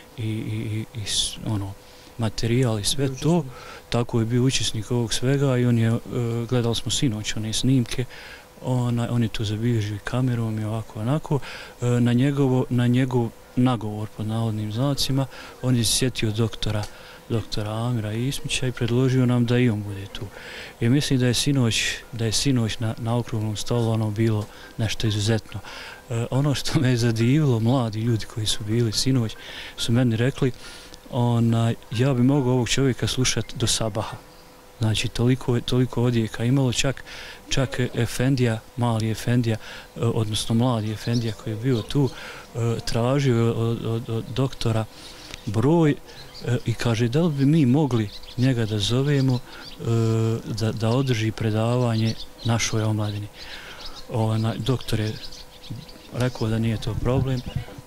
materijal i sve to. Tako je bio učesnik ovog svega i on je, gledali smo sinoć one snimke, on je to zabilježio kamerom i ovako onako. Na njegov nagovor pod navodnim znacima on je sjetio doktora Amira Ismića i predložio nam da i on bude tu. I mislim da je sinoć na okruglom stolu bilo nešto izuzetno. Ono što me je zadivilo, mladi ljudi koji su bili sinoć su meni rekli, ja bi mogao ovog čovjeka slušati do sabaha. Znači, toliko odjeka imalo, čak Efendija, mali Efendija, odnosno mladi Efendija koji je bio tu, tražio od doktora broj i kaže da li bi mi mogli njega da zovemo da održi predavanje našoj omladini. Doktor je rekao da nije to problem.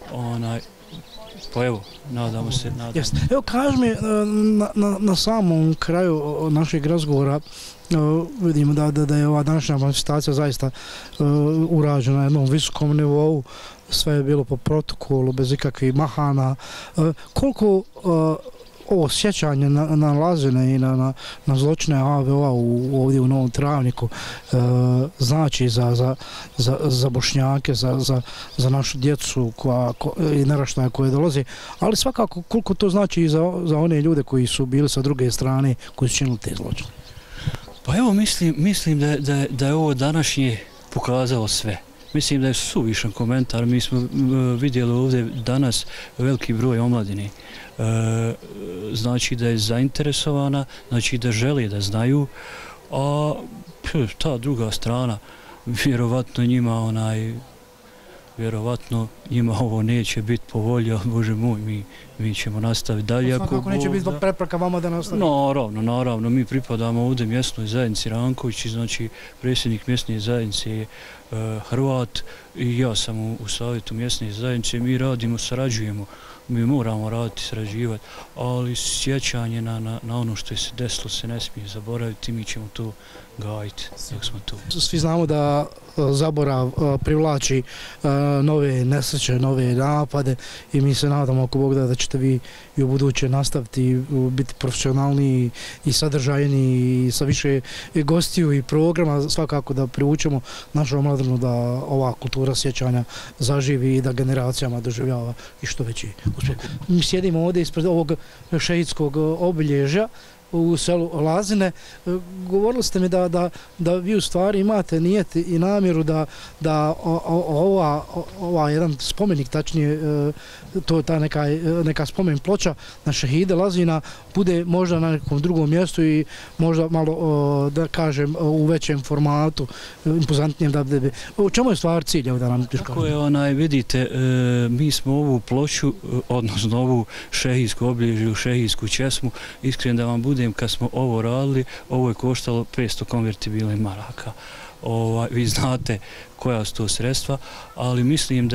Pa evo, nadamo se. Evo, kaži mi, na samom kraju našeg razgovora vidimo da je ova današnja manifestacija zaista urađena na jednom visokom nivou, sve je bilo po protokolu, bez ikakvih mahana. Koliko ovo sjećanje na Lazine i na zločine HVO-a ovdje u Novom Travniku znači za Bošnjake, za našu djecu i naraštaje koje dolaze, ali svakako koliko to znači i za one ljude koji su bili sa druge strane, koji su činili te zločine? Pa evo, mislim da je ovo današnje pokazalo sve. Mislim da je suvišan komentar. Mi smo vidjeli ovdje danas veliki broj omladine. Znači da je zainteresovana, znači da želi da znaju, a ta druga strana, vjerovatno njima ovo neće biti po volji, ali Bože moj, mi ćemo nastaviti dalje. Svakako neće biti prepreka vama da nastavite? Naravno, mi pripadamo ovdje mjesnoj zajednici Rankovići, znači predsjednik mjesne zajednice je Hrvat i ja sam u savjetu mjesne zajednice, mi radimo, sarađujemo, mi moramo raditi, sarađivati, ali sjećanje na ono što je se desilo se ne smije zaboraviti, mi ćemo to gajiti dok smo tu. Svi znamo da zaborav privlači nove nesreće, nove napade i mi se nadamo, ako Bog da ćete vi i u buduće nastaviti biti profesionalni i sadržajni i sa više gostiju i programa, svakako da privučemo našu omladinu da ova kultura sjećanja zaživi i da generacijama doživljava i što veći uspjeh. Mi sjedimo ovdje ispred ovog šehidskog obilježja u selu Lazine. Govorili ste mi da vi u stvari imate nijet i namjeru da ova jedan spomenik, tačnije to je ta neka spomen ploča na šehide Lazina bude možda na nekom drugom mjestu i možda malo, da kažem, u većem formatu, impozantnijem. U čemu je stvar cilj? Tako je, vidite, mi smo ovu ploču, odnosno ovu šehijsku obilježju, šehijsku česmu, iskren da vam budem, kad smo ovo radili, ovo je koštalo 500 konvertibilnih maraka. Vi znate koja su to sredstva, ali mislim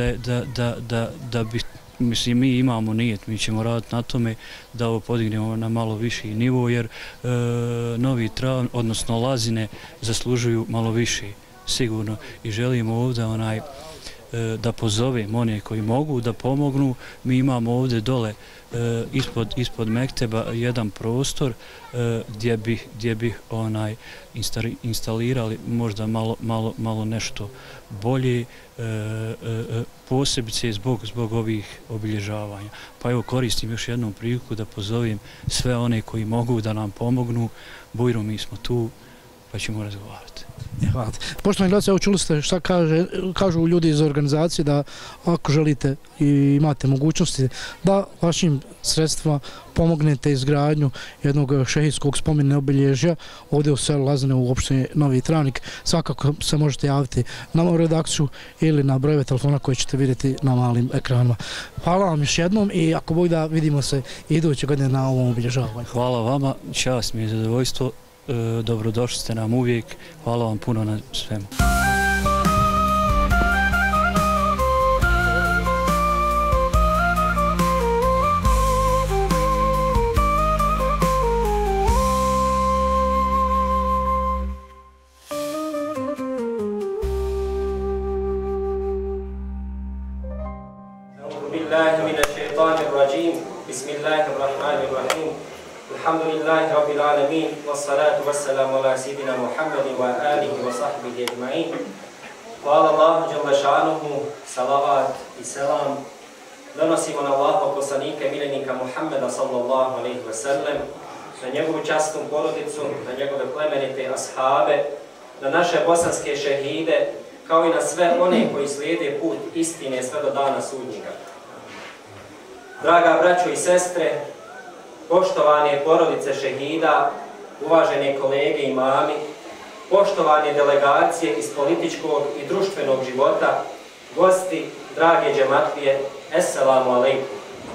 da bi, mislim, mi imamo nijet, mi ćemo raditi na tome da ovo podignemo na malo viši nivo, jer Novi Travnik, odnosno Lazine, zaslužuju malo više, sigurno, i želimo ovdje da pozovem one koji mogu da pomognu. Mi imamo ovdje dole ispod mekteba jedan prostor gdje bi instalirali možda malo nešto bolje, posebice zbog ovih obilježavanja. Pa evo, koristim još jednom priliku da pozovem sve one koji mogu da nam pomognu. Bujro, mi smo tu, pa ćemo razgovarati. Hvala. Poštovani gledalci, evo čuli ste šta kažu ljudi iz organizacije, da ako želite i imate mogućnosti da vašim sredstvima pomognete izgradnju jednog šehijskog spomen obilježja ovdje u selu Lazine u opštini Novi Travnik, svakako se možete javiti na moju redakciju ili na brojeve telefona koje ćete vidjeti na malim ekranima. Hvala vam još jednom i ako Bog da, vidimo se iduće godine na ovom obilježavanju. Hvala vama, čast mi je zadovoljstvo. Dobrodošli ste nam uvijek. Hvala vam puno na svemu. Bismillahirrahmanirrahim. Alhamdulillahi rabbil alamin, wassalatu wassalamu ala sayyidina Muhammadin wa alihi wa sahbihi ajma'in. Hvala Allahu dželle šanuhu, salavat i selam donosimo na Allahov poslanika i miljenika Muhammeda sallallahu alejhi ve sellem, na njegovu časnu porodicu, na njegove plemenite ashabe, na naše bosanske šehide, kao i na sve one koji slijede put istine sve do dana sudnjega. Draga braćo i sestre, poštovane porodice šehida, uvažene kolege i imami, poštovane delegacije iz političkog i društvenog života, gosti, drage džematlije, esselamu alejkum.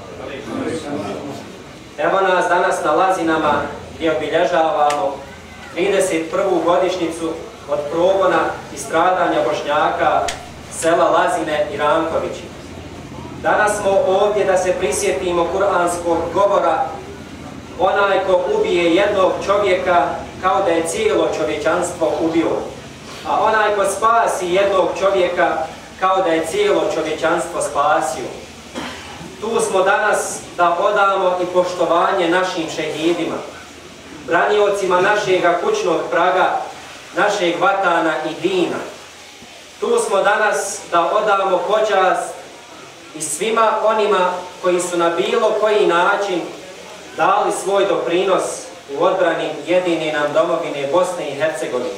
Evo nas danas na Lazinama gdje obilježavamo 31. godišnjicu od progona i stradanja Bošnjaka sela Lazine i Rankovići. Danas smo ovdje da se prisjetimo kuranskog govora: onaj ko ubije jednog čovjeka kao da je cijelo čovječanstvo ubio, a onaj ko spasi jednog čovjeka kao da je cijelo čovječanstvo spasio. Tu smo danas da odamo i poštovanje našim šehidima, braniocima našega kućnog praga, našeg vatana i dina. Tu smo danas da odamo počast i svima onima koji su na bilo koji način dali svoj doprinos u odbrani jedine nam domovine Bosne i Hercegovine.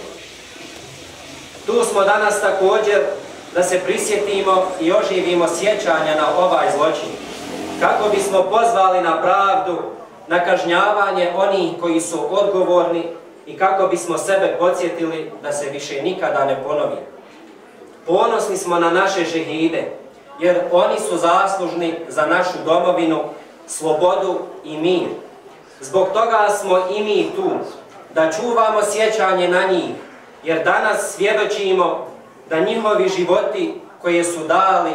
Tu smo danas također da se prisjetimo i oživimo sjećanja na ovaj zločin, kako bismo pozvali na pravdu, na kažnjavanje onih koji su odgovorni i kako bismo sebe podsjetili da se više nikada ne ponovi. Ponosni smo na naše šehide, jer oni su zaslužni za našu domovinu, slobodu i mir. Zbog toga smo i mi tu, da čuvamo sjećanje na njih, jer danas svjedočimo da njihovi životi koje su dali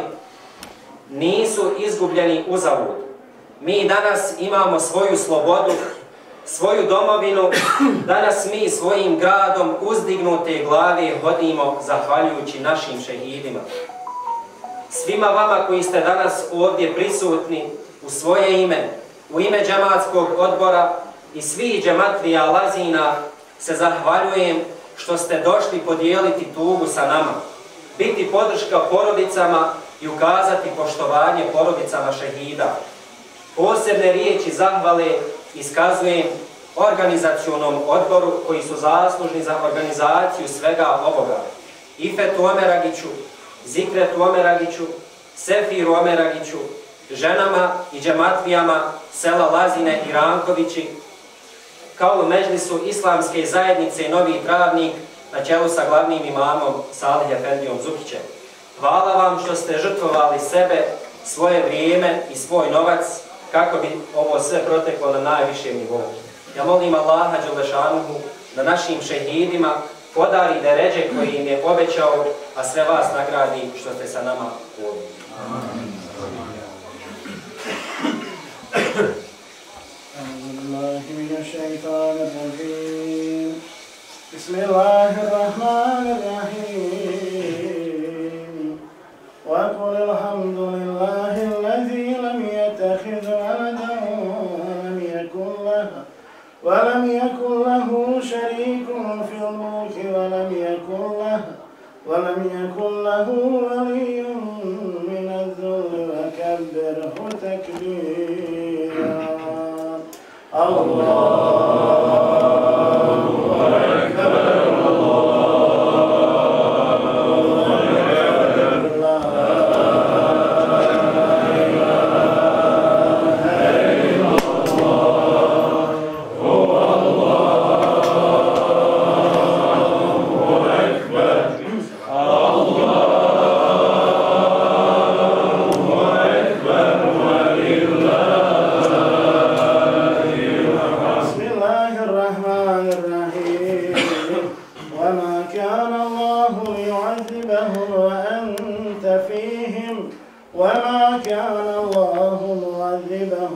nisu izgubljeni uzalud. Mi danas imamo svoju slobodu, svoju domovinu, danas mi svojim gradom uzdignute glave hodimo zahvaljujući našim šehidima. Svima vama koji ste danas ovdje prisutni, u svoje ime, u ime džematskog odbora i svih džematlija Lazina se zahvaljujem što ste došli podijeliti tugu sa nama, biti podrška porodicama i ukazati poštovanje porodicama šehida. Posebne riječi zahvale iskazujem organizacionom odboru koji su zaslužni za organizaciju svega ovoga: Ifetu Omeragiću, Zikretu Omeragiću, Sefiru Omeragiću, ženama i džematlijama sela Lazine i Rankovići, kao u Međlisu Islamske zajednice Novi Travnik na čelu sa glavnim imamom Salih Efendijom Zukićem. Hvala vam što ste žrtvovali sebe, svoje vrijeme i svoj novac kako bi ovo sve proteklo na najvišem nivou. Ja molim Allaha Đelešanuhu da našim šehidima podari deređe koji im je obećao, a sve vas nagradi što ste sa nama ovdje. Bismillahirrahmanirrahim. وقل الحمد لله الذي لم يتخذ ولدا ولم يكن له شريك في الملك ولم يكن له ولي من الذل وكبره تكبيرا. الله أكبر.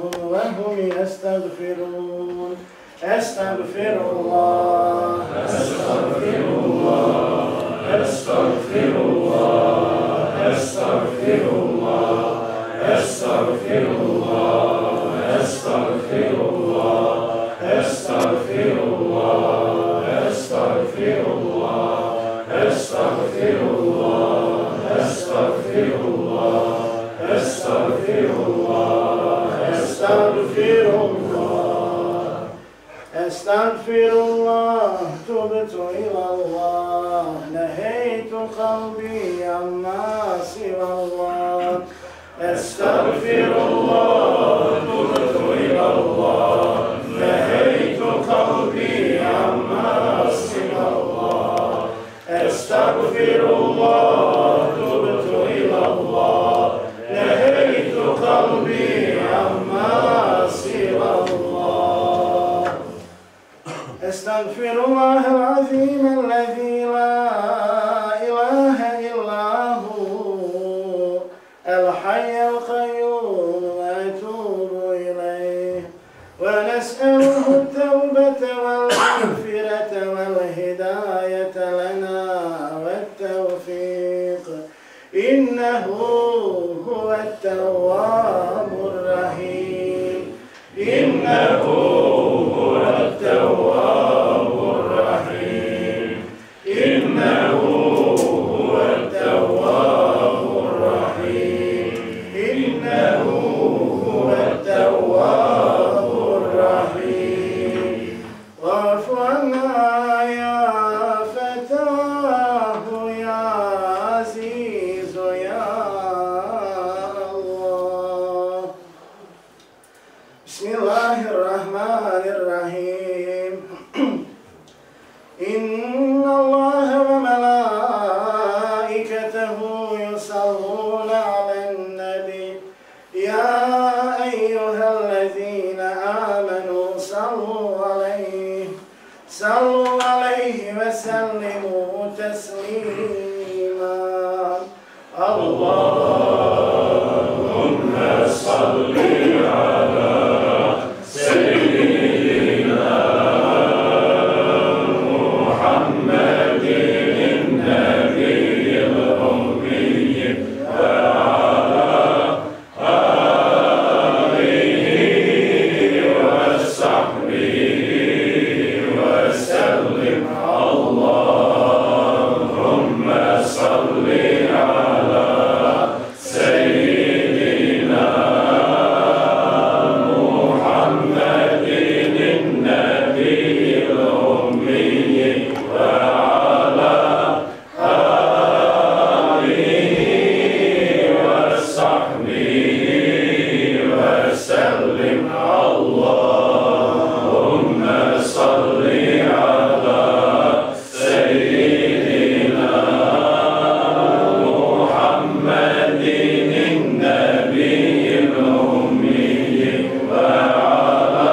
وهم يستغفرون أستغفر الله أستغفر الله أستغفر الله أستغفر الله أستغفر الله أستغفر الله أستغفر الله أستغفر الله أستغفر الله أستغفر الله أستغفر الله أستغفر الله أستغفر الله تبت إلى الله نهيت قلبي عما سوى الله أستغفر الله تبت إلى الله نهيت قلبي عما سوى الله أستغفر الله تبت إلى الله نهيت قلبي عما سوى الله أستغفر الله العظيم الذي لا إله إلا هو الحي القيوم وأتوب إليه ونسأله التوبة والمغفرة والهداية لنا والتوفيق إنه هو التواب الرحيم إنه هو التواب الرحيم إنه هو التواب الرحيم إنه هو التواب الرحيم واعف عنا يا فتاه يا عزيز يا الله بسم الله الرحمن الرحيم إن الله وملائكته يصلون على النبي يا أيها الذين آمنوا صلوا عليه وسلموا تسليما اللهم صل على سيدنا محمد النبي الأمي وعلى آله وصحبه وسلم اللهم صل على سيدنا محمد النبي الأمي وعلى آله وصحبه وسلم اللهم صل على سيدنا محمد النبي الأمي وعلى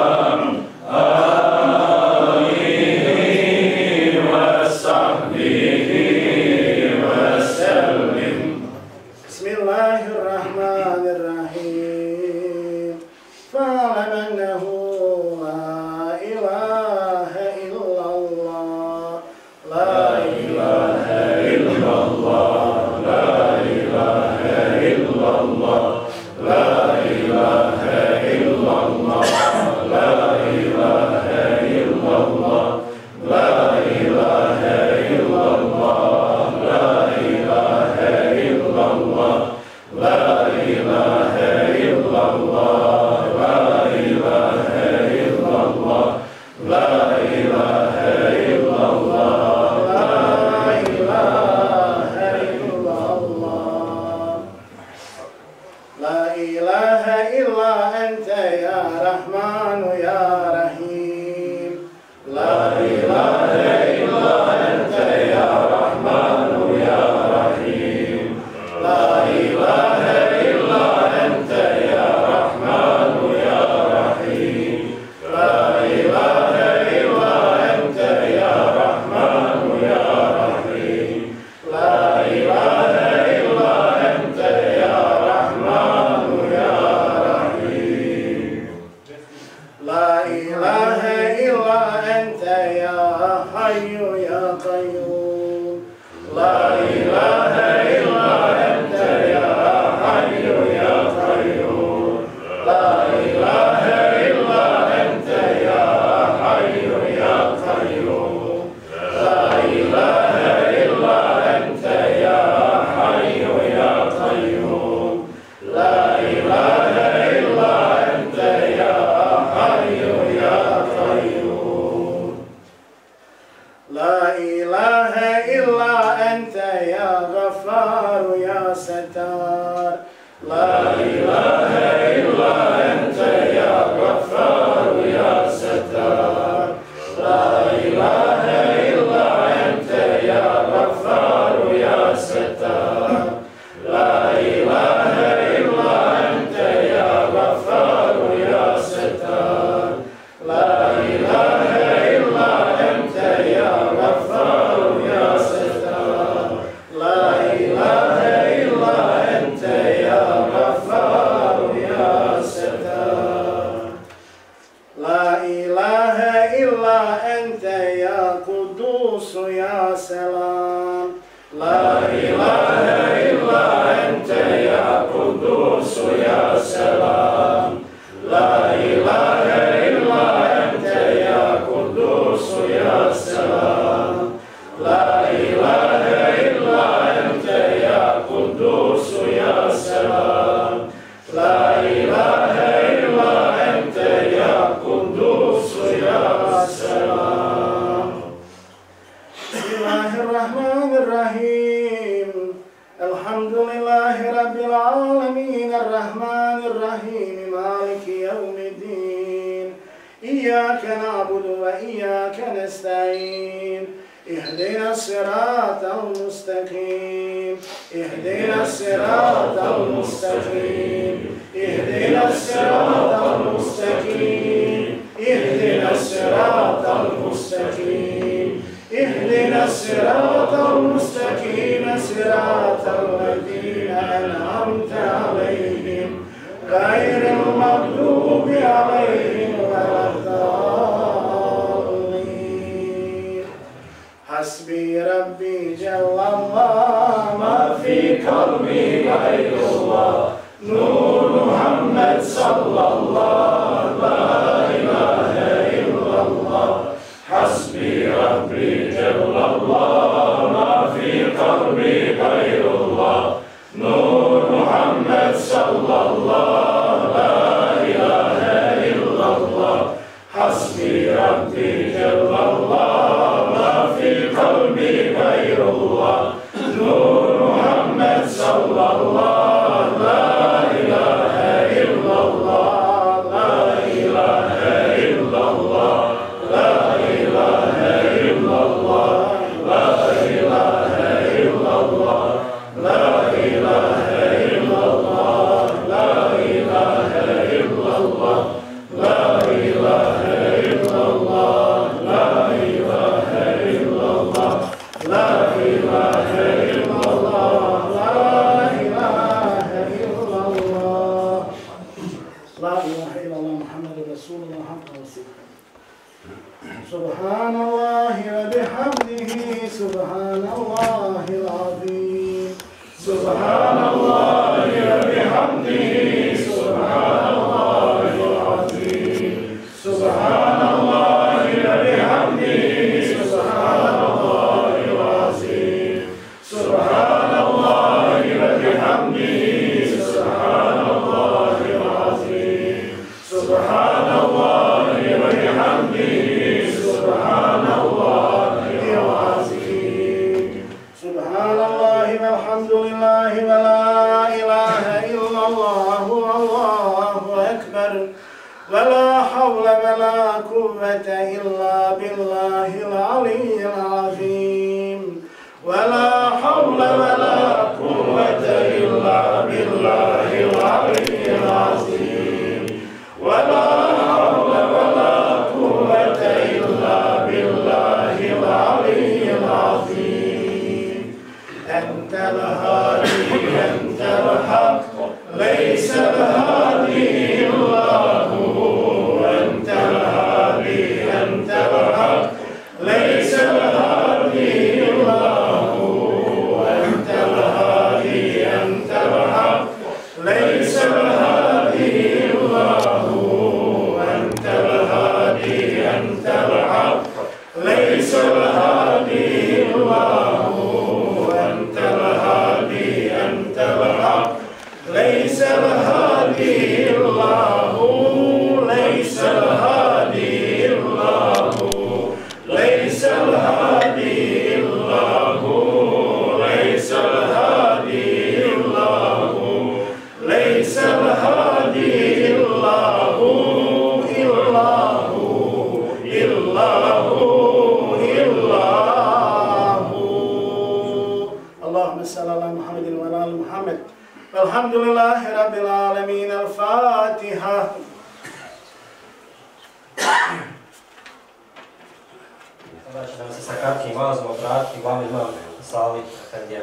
آله وصحبه وسلم بسم الله الرحمن الرحيم فاعلم أنه لا إله إلا الله لا إله إلا الله لا إله إلا الله لا إله إلا الله لا إله إلا الله لا إله إلا الله لا إله إلا الله لا إله إلا الله لا إله إلا الله لا إله إلا الله لا إله إلا الله لا إله إلا أنت يا رحمن يا رحيم لا إله إلا أنت يا رحمن يا رحيم لا إله إلا أنت يا رحمن يا رحيم لا إله إلا أنت يا رحمن يا رحيم لا إله إلا أنت يا رحمن يا رحيم لا إله إلا أنت يا حي يا قيوم لا إله إلا أنت يا حي يا قيوم لا إله إلا أنت يا حي يا قيوم لا إله إلا أنت يا حي يا قيوم لا إله إلا أنت يا حي يا قيوم لا إله إلا أنت يا غفار يا ستار لا إله إلا أنت يا غفار يا ستار لا إله إلا أنت يا غفار يا ستار لا إله إلا أنت يا غفار يا ستار لا إله إلا أنت يا غفار يا ستار لا إله إلا أنت يا غفار يا ستار لا إله إلا أنت يا قدوس يا سلام لا إله إلا أنت يا قدوس يا سلام لا إله إلا أنت يا قدوس يا سلام لا إله إلا أنت يا قدوس يا سلام لا إله إلا أنت يا قدوس يا سلام بسم الله الرحمن الرحيم الحمد لله رب العالمين الرحمن الرحيم مالك يوم الدين إياك نعبد وإياك نستعين اهدنا الصراط المستقيم اهدنا الصراط المستقيم اهدنا الصراط المستقيم اهدنا الصراط المستقيم اهدنا الصراط المستقيم صراط الذين أنعمت عليهم غير المغضوب عليهم ولا الضالين حسبي ربي جل الله ما في قلبي غير الله نور محمد صلى الله لا إله إلا الله حسبي ربي جل الله ما في قلبي غير الله نور محمد صلى الله لا إله إلا الله حسبي ربي جل الله ما في قلبي غير الله نور محمد صلى الله لا إله إلا الله لا إله إلا الله لا إله إلا الله لا إله إلا الله لا إله إلا الله لا إله إلا الله لا إله إلا الله لا إله إلا الله لا إله إلا الله لا إله إلا الله لا إله إلا الله محمد رسول الله حق وصدق سبحان الله وبحمده سبحان الله العظيم سبحان الله وبحمده سبحان الله العظيم سبحان الله وبحمده سبحان الله العظيم سبحان الله وبحمده سبحان الله العظيم سبحان الله وبحمده سبحان الله العظيم سبحان الله والحمد لله ولا إله إلا الله والله أكبر ولا حول ولا قوة إلا بالله العلي العظيم ولا حول ولا قوة إلا بالله العلي العظيم ولا حول ولا قوة إلا بالله العلي العظيم أنت الهادي أنت الحق ليس الهادي إلا هو أنت Alhamdulillahi Rabbil Alamin. Al-Fatiha. Sada će nam se sa kratkim vazom obratiti glavni imam Sali Efendija.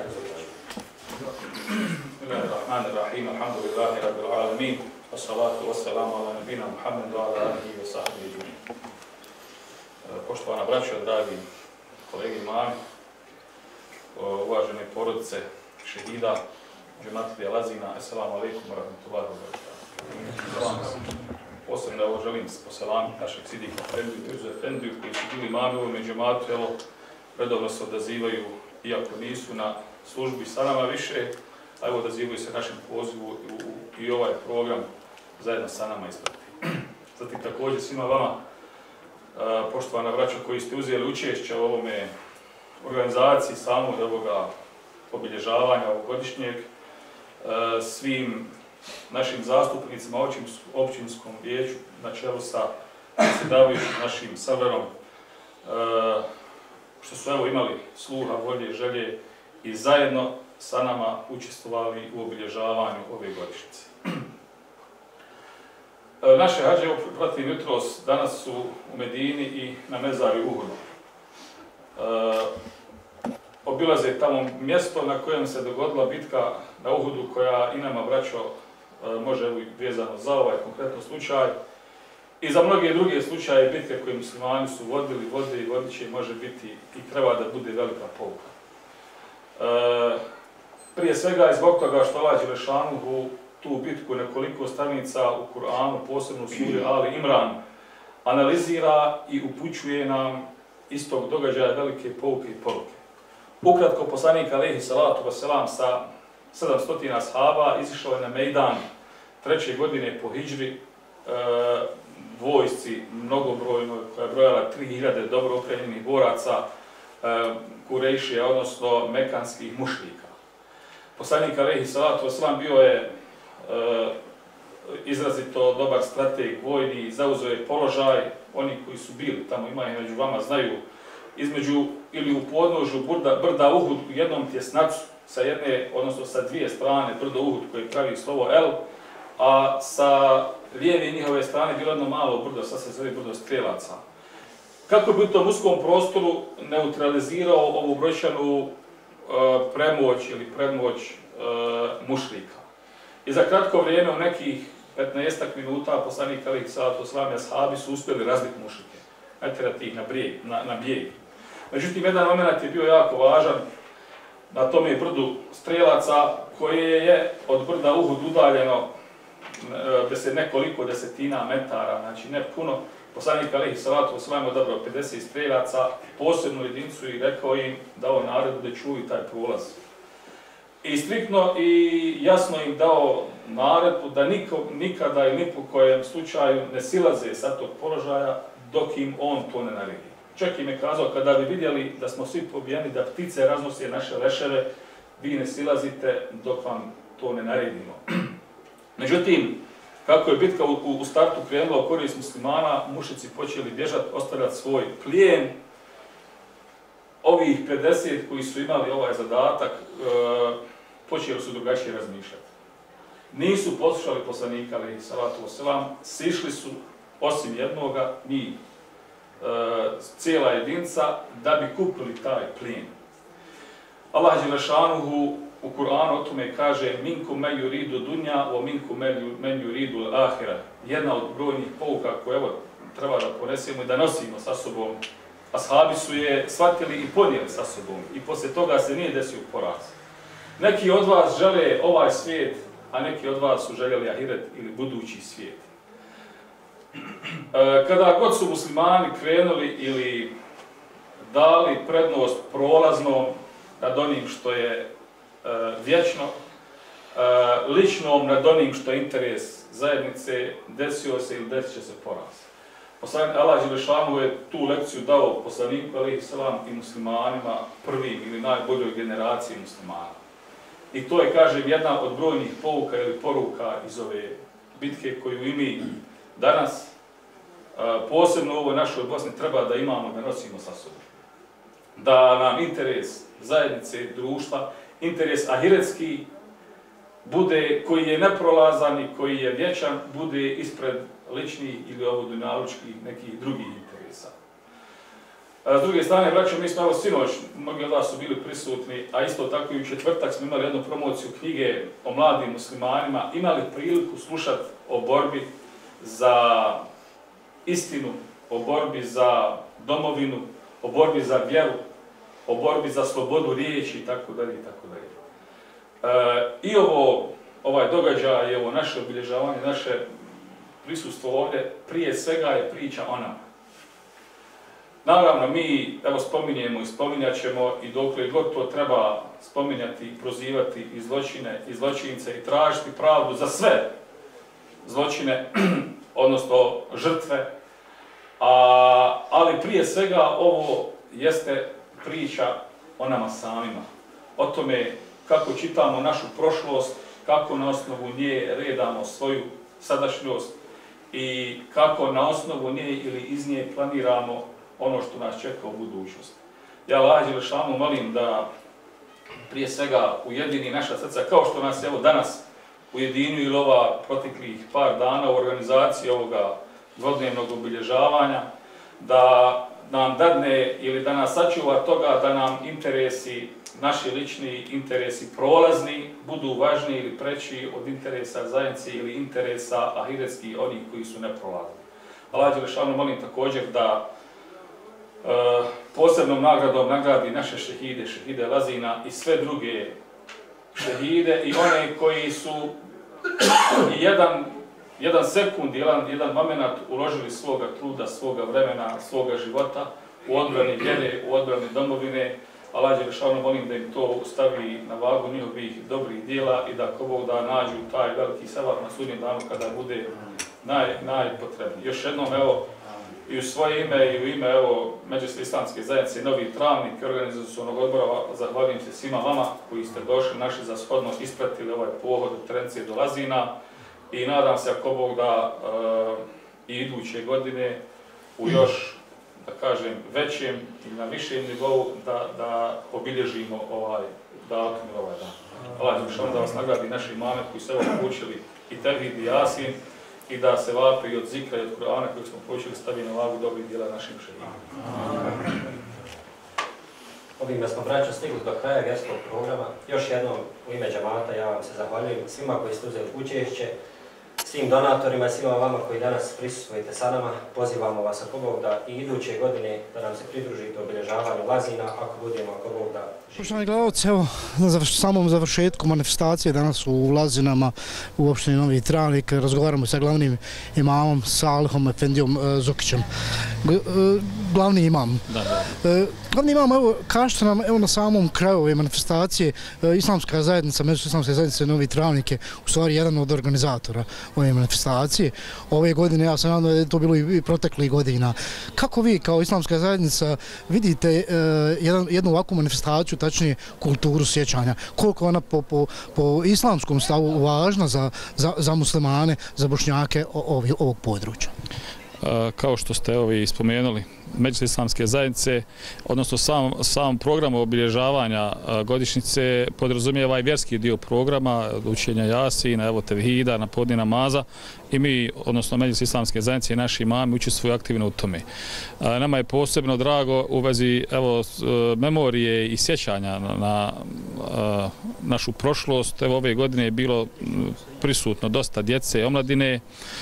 Bismillahirrahmanirrahim. Alhamdulillahi Rabbil Alamin. Wassalatu wassalamu ala nabina Muhammedu ala alihi wa sahbihi ajma'in. Poštovana braćo, dragi kolegi imami, uvažene porodice šehida, džematlija Lazina, assalamu alaikum wa rahmatullahi wa barakatuh. Posebno da ovo želim poselamiti našeg sidika Efendiju koji su bili imami u ovome džematu, evo, redovno se odazivaju, iako nisu na službi sa nama više, a evo odazivaju se našem pozivu i ovaj program zajedno sa nama isprati. Zatim također svima vama, poštovana braćo koji ste uzeli učešće u ovome organizaciji samog ovoga obilježavanja ovogodišnjeg, svim našim zastupnicima općinskom vijeću na čelu sa predsjedavajućim našim Savrerom, što su evo imali sluha, volje, želje i zajedno sa nama učestvovali u obilježavanju ove godišnjice. Naše hađe, pratim jutros, danas su u Medini i na mezarju Uhudu. Obilaze tamo mjesto na kojem se dogodila bitka na Uhudu, koja i nama, braćo, može vezano za ovaj konkretno slučaj i za mnoge druge slučaje bitke koje muslimani su vodili, vode i vodit će, može biti i treba da bude velika pouka. Prije svega i zbog toga što Allah Đelešanuhu tu bitku nekoliko stranica u Kur'anu, posebno u suri Ali Imran, analizira i upućuje nam iz tog događaja velike pouke i poruke. Ukratko, poslanik alejhi salatu vesselam sa 700 ashaba izišao je na Mejdan 3. godine po hidžri, vojsci mnogobrojnoj koja je brojala 3000 dobro opremljenih boraca Kurejšija, odnosno mekanskih mušrika. Poslanik alejhi salatu vesselam bio je izrazito dobar strateg vojni, zauzeo je položaj, oni koji su bili tamo, ima i među vama, znaju, između ili u podnožju brda Uhud u jednom tjesnacu sa jedne, odnosno sa dvije strane brdo Uhud koji pravi slovo L, a sa lijeve njihove strane bilo jedno malo brdo, sad se zove brdo Strelaca. Kako bi u tom uskom prostoru neutralizirao ovu brojčanu premoć ili predmoć mušrika. I za kratko vrijeme, u nekih 15 minuta, poslanik alejhi salatu vesselam i ashabi su uspjeli razbiti mušrike, natjerati ih na bijeg. Međutim, jedan moment je bio jako važan na tome brdu Strelaca, koje je od brda Uhud udaljeno nekoliko desetina metara, znači ne puno. Poslanik alejhi salatu vesselam odabrao 50 strelaca, posebnu jedinicu i rekao im, dao naredbu da čuju taj prolaz. I striktno i jasno im dao naredbu da nikada i ni po kojem slučaju ne silaze sa tog položaja dok im on to ne naredi. Čak im je kazao, kada bi vidjeli da smo svi pobijeni, da ptice raznose naše leševe, vi ne silazite dok vam to ne naredimo. Međutim, kako je bitka u startu krenula u korist muslimana, mušici počeli bježati, ostavljati svoj plijen. Ovih 50 koji su imali ovaj zadatak, počeli su drugačije razmišljati. Nisu poslušali poslanika alejhi salatu vesselam, sišli su, osim jednoga, mi, cijela jedinca, da bi kupili taj plijen. Allah Đelešanuhu u Kur'anu o tome kaže minkum men yuridu dunja wa minkum men yuridu al-ahira. Jedna od brojnih pouka koje evo treba da ponesemo i da nosimo sa sobom. Ashabi su je shvatili i ponijeli sa sobom i poslije toga se nije desio poraz. Neki od vas žele ovaj svijet, a neki od vas su željeli ahiret ili budući svijet. Kada god su muslimani krenuli ili dali prednost prolaznom nad onim što je vječno, ličnom nad onim što je interes zajednice, desio se ili desit će se poraz. Poslanik Allah Đelešanuhu je tu lekciju dao poslaniku alejhi selam i muslimanima, prvim ili najboljoj generaciji muslimana. I to je, kažem, jedna od brojnih pouka ili poruka iz ove bitke koju i mi danas, posebno u ovoj našoj Bosni, treba da imamo, da nosimo sa sobom. Da nam interes zajednice, društva, interes ahiretski koji je neprolazan i koji je vječan, bude ispred ličnih ili ovodunjalučkih nekih drugih interesa. S druge strane, braćo, mi smo evo sinoć, mnogi od vas su bili prisutni, a isto tako i u četvrtak smo imali jednu promociju knjige o mladim muslimanima, imali priliku slušati o borbi za istinu, o borbi za domovinu, o borbi za vjeru, o borbi za slobodu riječi itd. I ovaj događaj i ovo naše obilježavanje, naše prisustvo ovdje, prije svega je priča o nama. Naravno, mi evo spominjemo i spominjat ćemo i dokle god to treba spominjati i prozivati i zločine i zločince i tražiti pravdu za sve zločine, odnosno žrtve, ali prije svega ovo jeste priča o nama samima. O tome kako čitamo našu prošlost, kako na osnovu nje redamo svoju sadašnjost i kako na osnovu nje ili iz nje planiramo ono što nas čeka u budućnosti. Ja Allah dželešanu molim da prije svega ujedini naša srca, kao što nas evo danas ujedinjuju ili ova proteklih par dana u organizaciji ovoga dvodnevnog obilježavanja, da nam dadne ili da nas sačuva toga da nam interesi, naši lični interesi prolazni, budu važniji ili preći od interesa zajednice ili interesa ahiretskih onih koji su neprolazni. Allah dželešanu molim također da posebnom nagradom nagradi naše šehide Lazina i sve druge šehide i one koji su jedan sekund, jedan moment uložili svoga truda, svoga vremena, svoga života u odbrani vjere, u odbrani domovine. Allah dželešanu molim da im to stavi na vagu njihovih dobrih dijela i da ako Bog da nađu taj veliki sevap na sudnjem danu kada bude najpotrebniji. Još jednom evo i u svoje ime i u ime Međlisa Islamske zajednice Novi Travnik i organizacionog odbora zahvaljujem se svima vama koji ste došli naši za shodno ispratili ovaj pohod od Trencije do Lazina i nadam se ako Bog da i iduće godine u još, da kažem, većem i na višem nivou da obilježimo ovaj datum i ovaj dan. Allah dželešanu da vas nagradi naši imame koji su učili i tevhid i jasin i da se vapi od zikra i od Kur'ana kojeg smo počeli stavi na vagu dobrih djela našim šehidima. Ovime smo, braćo, stigli do kraja vjerskog programa. Još jednom u ime džamata ja vam se zahvaljujem svima koji ste uzeli učešće, svim donatorima i svima vama koji danas prisustvujete sa nama. Pozivamo vas ako Bog da i iduće godine da nam se pridružite obilježavanju Lazina, ako budemo ako Bog da. Poštovani gledalci, evo na samom završetku manifestacije danas u Lazinama u opštini Novi Travnik razgovaramo sa glavnim imamom Salihom Efendijom Zukićem. Glavni imam. Glavni imam, evo, kažete nam, evo na samom kraju ove manifestacije, Islamska zajednica, Međunarodna islamska zajednica Novi Travnik je u stvari jedan od organizatora ove manifestacije. Ove godine, ja sam nadam da je to bilo i proteklih godina. Kako vi kao Islamska zajednica vidite jednu ovakvu manifestaciju, tačnije kulturu sjećanja? Koliko ona po islamskom stavu važna za muslimane, za Bošnjake ovog područja? Kao što ste i spomenuli, Međlisa Islamske zajednice, odnosno sam program obilježavanja godišnjice podrazumijeva i vjerski dio programa, učenja jasina, evo tevhida, na podne namaza i mi, odnosno Međlisa Islamske zajednice i naši imami učestvuju aktivno u tome. Nama je posebno drago u vezi memorije i sjećanja na našu prošlost. Evo ove godine je bilo prisutno dosta djece i omladine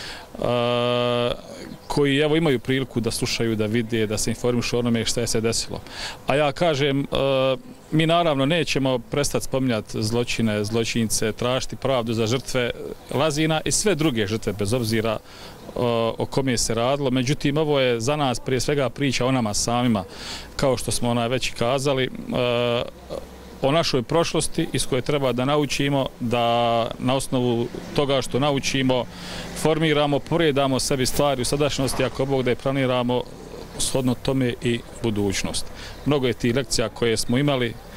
koji imaju priliku da slušaju, da vide, da se informišu o onome što je se desilo. A ja kažem, mi naravno nećemo prestati spominjati zločine, zločince, tražiti pravdu za žrtve Lazina i sve druge žrtve, bez obzira o kome se radilo. Međutim, ovo je za nas prije svega priča o nama samima, kao što smo već i kazali, o našoj prošlosti iz koje treba da naučimo, da na osnovu toga što naučimo formiramo, poredamo sebi stvari u sadašnjosti, ako Bog da je planiramo shodno tome i budućnost. Mnogo je tih lekcija koje smo imali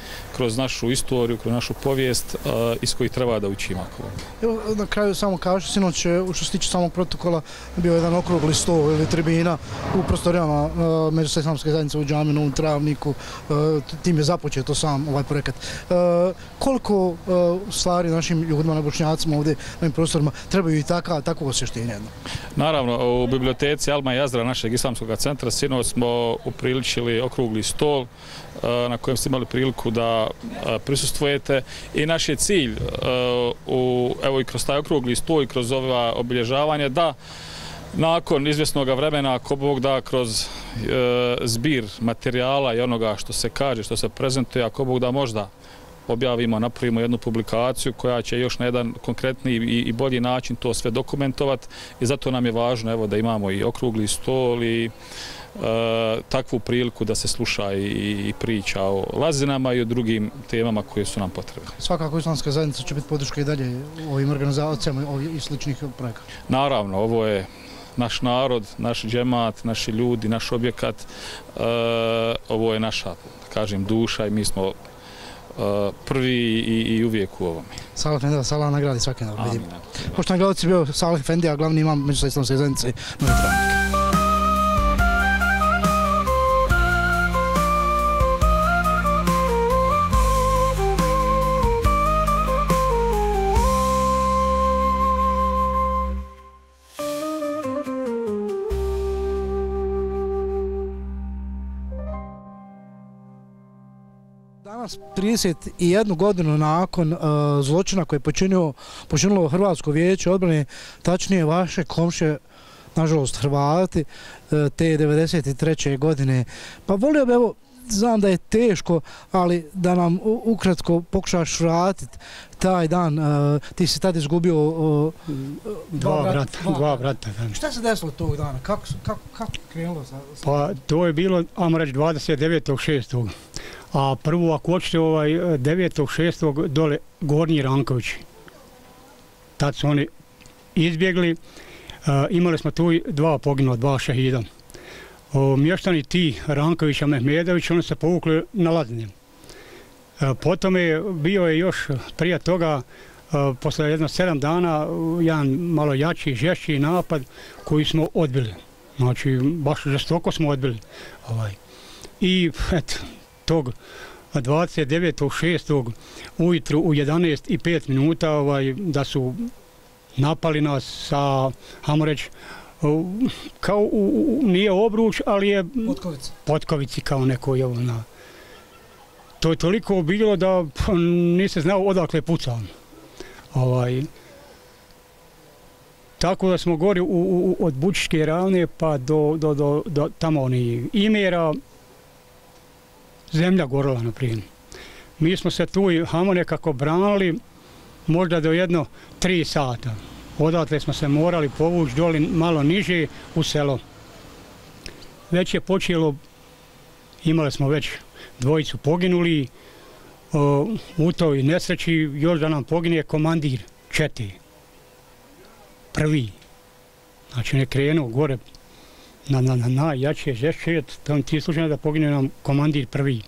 kroz našu istoriju, kroz našu povijest iz kojih treba da učimo. Evo, na kraju samo kažu, sinoć, što se tiče samog protokola, bio jedan okrugli stol ili tribina u prostorijama Međusislamske zajednice u džami Novom Travniku, tim je započeto sam ovaj projekat. Koliko stvari našim ljudima, bošnjacima ovdje na ovim prostorima trebaju i takvo osvještenje? Naravno, u biblioteci Alma Jazra našeg islamskog centra sinoć smo upriličili okrugli stol na kojem ste imali priliku da prisustvujete i naš je cilj evo i kroz taj okrugli stol i kroz ova obilježavanja da nakon izvjesnog vremena, ako Bog da, kroz zbir materijala i onoga što se kaže, što se prezentuje, ako Bog da možda objavimo, napravimo jednu publikaciju koja će još na jedan konkretniji i bolji način to sve dokumentovati i zato nam je važno evo, da imamo i okrugli stol i takvu priliku da se sluša i priča o Lazinama i o drugim temama koje su nam potrebne. Svakako Islamska zajednica će biti podrška i dalje ovim organizacijama i sličnih projekata. Naravno, ovo je naš narod, naš džemat, naši ljudi, naš objekat, ovo je naša, da kažem, duša i mi smo prvi i uvijek u ovome. Salih Efendija, Salah nagradi svake dan. Poštovani gledalci, bio Salih Efendija, glavni imam Međusislamske zajednice Novi Travnik. Danas, 31 godinu nakon zločina koje je počinilo Hrvatsko vijeće odbrane, tačnije vaše komšije, nažalost Hrvati, te 93. godine. Pa volio bi, evo, znam da je teško, ali da nam ukratko pokušaš vratiti taj dan. Ti si tada izgubio dva brata. Šta se desilo tog dana? Kako krenulo? Pa to je bilo, ajmo reći, 29.6. A prvo, ako hoćete, 9.6. dole Gornji Rankovići. Tad su oni izbjegli. Imali smo tu dva poginula, dva šehida. Mještani ti Rankovića, Mehmedović, oni se povukli na Lazine. Potom je bio još prije toga, posle jedno 7 dana, jedan malo jači, žešći napad koji smo odbili. Znači, baš žestoko smo odbili. I eto, tog 29.6. ujutru u 11:05 minuta da su napali nas sa, hajmo reći, kao nije Obruč, ali je Potkovici kao neko je na. To je toliko bilo da nisi znao odakle pucao. Tako da smo gori od Bučiške ravne pa do tamo oni Imera, zemlja gorila naprijed. Mi smo se tu hajmo nekako branili možda do jedno 3 sata. Odatle smo se morali povući doli malo niže u selo. Već je počelo, imali smo već 2 poginuli, u toj nesreći još da nam pogine komandir čete. Prvi. Znači ne krenuo gore na najjače žešće, ti slučajno da pogine nam komandir prvi.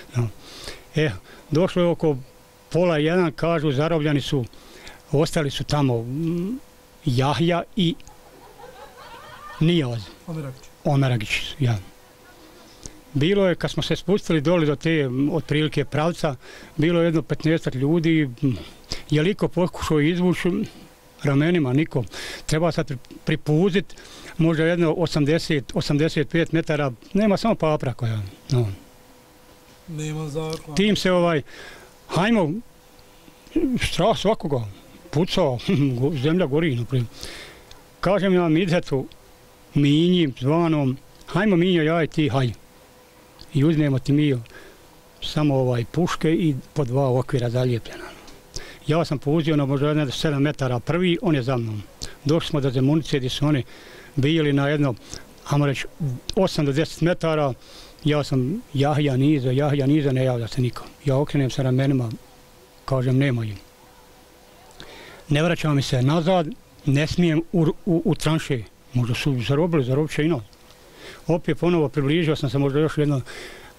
Došlo je oko 12:30, kažu zarobljani su, ostali su tamo Jahja i Nijaz. Omeragić, ja. Bilo je, kad smo se spustili doli do te otprilike pravca, bilo je jedno 15 ljudi, je liko pokušao izvući ramenima, niko. Treba sad pripuziti, možda jedno 80-85 metara, nema samo papraka. Ja. No. Nema zakona. Tim se hajmo, strah svakoga, pucao, zemlja gori naprijed. Kažem ja Midhetu, Minji, zvanom, hajmo Minjo, ja i ti, haj. I uzmemo ti Mijo samo puške i po 2 okvira zalijepljena. Ja sam pouzio na možda 7 metara prvi, on je za mnom. Došli smo do Zemunice gdje su oni bili na jedno, hajmo reći, 8 do 10 metara. Ja sam Jahja niza, ne javlja se niko. Ja okrenem se ramenima, kažem nema im. Ne vraćam mi se nazad, ne smijem u tranše. Možda su zarobili, zarobit će i nas. Opet ponovo približio sam se možda još jedno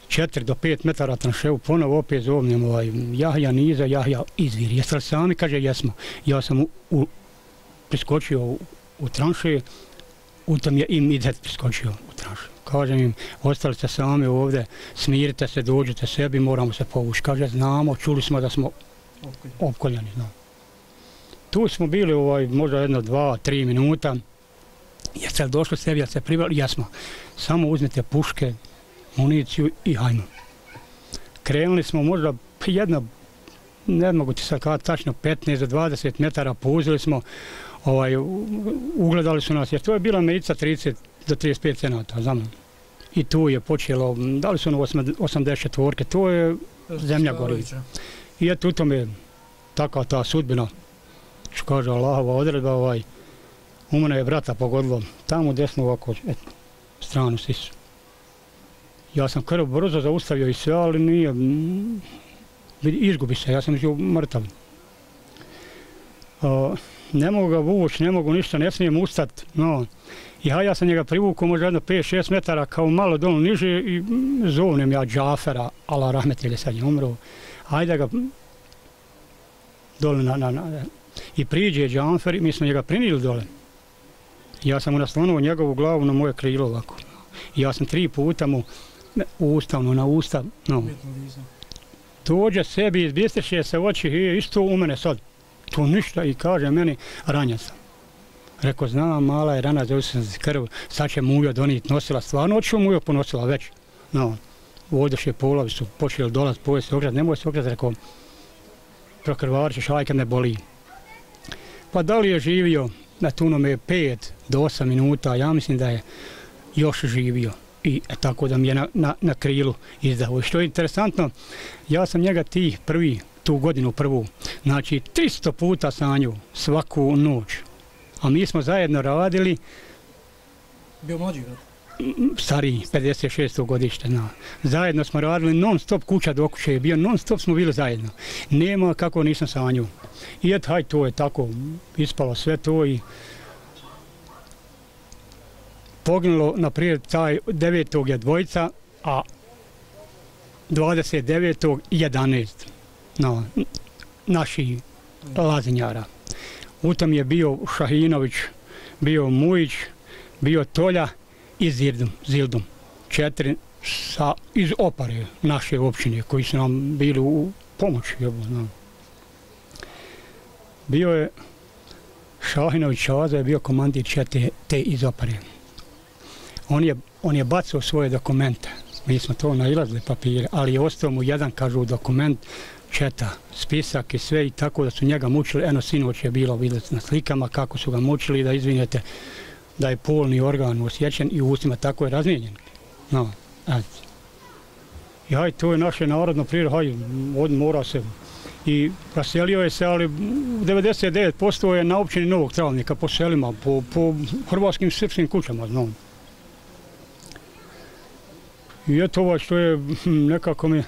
4 do 5 metara tranševu, ponovo opet zovnem Jahja Niza, Jahja Izvir. Jeste li sami? Kaže, jesmo. Ja sam priskočio u tranše, u tom je i Midhet priskočio u tranše. Kažem im, ostali ste sami ovdje, smirite se, dođite sebi, moramo se povući. Kaže, znamo, čuli smo da smo opkoljeni. Tu smo bili možda 1, 2, 3 minuta. Jeste li došli sebi, jeste se privali? Jesmo. Samo uzmite puške, municiju i hajmo. Krenuli smo možda ne mogu ti sad kada tačno 15 do 20 metara, puzili smo, ugledali su nas, jer to je bila medica 30 do 35 cenata za mnom. I tu je počelo, dali su ono 84-ke, to je zemlja gori. I eto u tome takva ta sudbina, što kaže Allahova odredba, u mene je brata pogodilo, tamo desno ovako, stranu sisu. Ja sam krv brzo zaustavio i sve, ali nije, izgubi se, ja sam bio mrtav. Ne mogu ga vući, ne mogu ništa, ne smijem ustat, no. I ja sam njega privukao možda jedno 5-6 metara kao malo dolu niže i zovnem ja Džafera, Allah rahmetilje, sad je umro, ajde ga dole i priđe Džafer i mi smo njega prinili dole. Ja sam mu naslonuo njegovu glavu na moje krilo ovako. I ja sam 3 puta mu ustavno na usta, no. Dođe sebi, izbistriše se oči, isto u mene sad. To ništa i kaže meni, ranjen sam. Rekao, znam, mala je rana, zove sam krv, sad će Mujo donijeti, nosila stvarno, očeo Mujo ponosila već. No, ovdje polovi su počeli dolaz, povijest se ograd, nemoj se ograd, rekao, prokrvarit ćeš, aj kad me boli. Pa da li je živio, na tunome 5 do 8 minuta, ja mislim da je još živio. I tako da mi je na krilu izdao. I što je interesantno, ja sam njega tu godinu prvu, znači 300 puta sanju svaku noć. A mi smo zajedno radili. Bio mlađi grad? Stariji, 56. godište. Zajedno smo radili non stop, kuća do kuće je bio, non stop smo bili zajedno. Nema kako nisam sanju. I eto, haj, to je tako, ispalo sve to i poginulo, naprijed, taj 9. je dvojica, a 29. 11. Naših lazinjara. U tom je bio Šahinović, bio Mujić, bio Tolja i Zildum. 4 iz Opare, naše općine, koji su nam bili u pomoći. Bio je Šahinović Čaza, je bio komandir čete te iz Opare. On je bacao svoje dokumente. Mi smo to nailazili papire, ali je ostao mu jedan, kažu, dokument, četa, spisak i sve i tako da su njega mučili. Eno, sinoć je bilo vidjeti na slikama kako su ga mučili, da izvinete, da je polni organ osjećen i u ustima tako je razmijenjen. I haj, to je naše narodno prirodno, haj, mora se. I raselio je se, ali 99% je na općini Novog Travnika po selima, po hrvatskim srpskim kućama, znam. I eto što je nekako mi,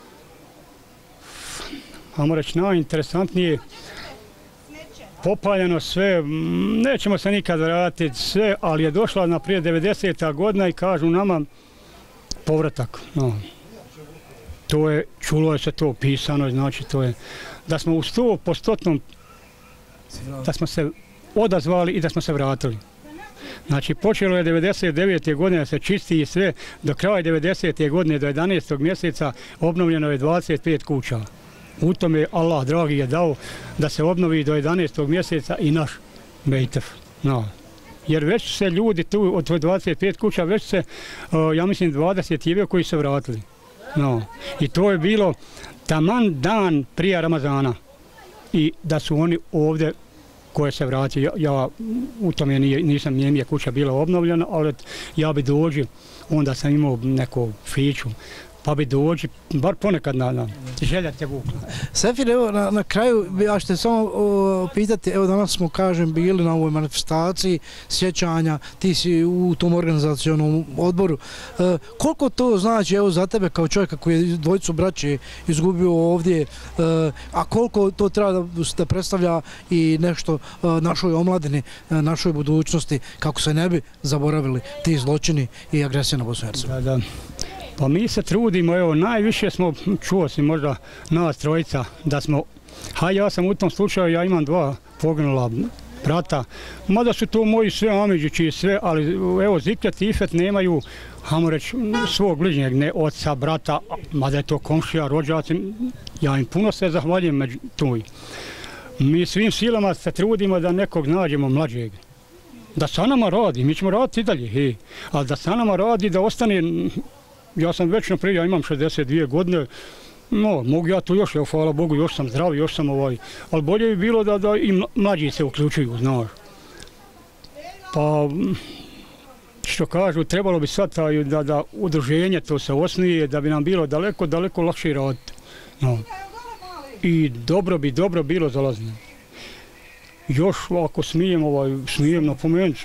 ajmo reći, najinteresantnije, popaljeno sve, nećemo se nikad vratiti sve, ali je došla naprijed 90. godina i kažu nama povratak. To je, čulo je se to pisano, znači to je, da smo u 100%, da smo se odazvali i da smo se vratili. Znači, počelo je 99. godine da se čisti i sve, do kraja 90. godine, do 11. mjeseca, obnovljeno je 25 kuća. U tome Allah, dragi, je dao da se obnovi do 11. mjeseca i naš Bejtef. Jer već se ljudi tu, od 25 kuća, već se, ja mislim, 20 koji se vratili. I to je bilo taman dan prije Ramazana. I da su oni ovdje koje se vrati, ja u tome nisam, nije mi je kuća bila obnovljena, ali ja bi dođi, onda sam imao neku fiću, pa bi dođi, bar ponekad na želja te vukla. Sefir, evo na kraju, ja ću te samo pitati, evo danas smo, kažem, bili na ovoj manifestaciji sjećanja, ti si u tom organizacionom odboru. Koliko to znači, evo, za tebe kao čovjeka koji je dvojicu braće izgubio ovdje, a koliko to treba da predstavlja i nešto našoj omladini, našoj budućnosti, kako se ne bi zaboravili ti zločini i agresija na Bosnu i Hercegovinu? Pa mi se trudimo, evo, najviše smo, čuo si možda nas trojica, da smo, ja sam u tom slučaju, ja imam 2 poginula brata, mada su to moji sve amiđići i sve, ali evo Zikret i Ifet nemaju, hajmo reći, svog bližnjeg, ne oca, brata, mada je to komšija, rođaci, ja im puno se zahvaljujem među tuj. Mi svim silama se trudimo da nekog nađemo mlađeg. Da sa nama radi, mi ćemo raditi i dalje, ali da sa nama radi, da ostane, ja sam već naprije, ja imam 62 godine, no, mogu ja tu još, hvala Bogu, još sam zdrav, još sam ali bolje bi bilo da i mlađi se uključuju, znaš. Pa, što kažu, trebalo bi sad da udruženje to se osnuje, da bi nam bilo daleko, daleko lakše raditi. No. I dobro bilo za Lazine. Još, ako smijem napomenuti,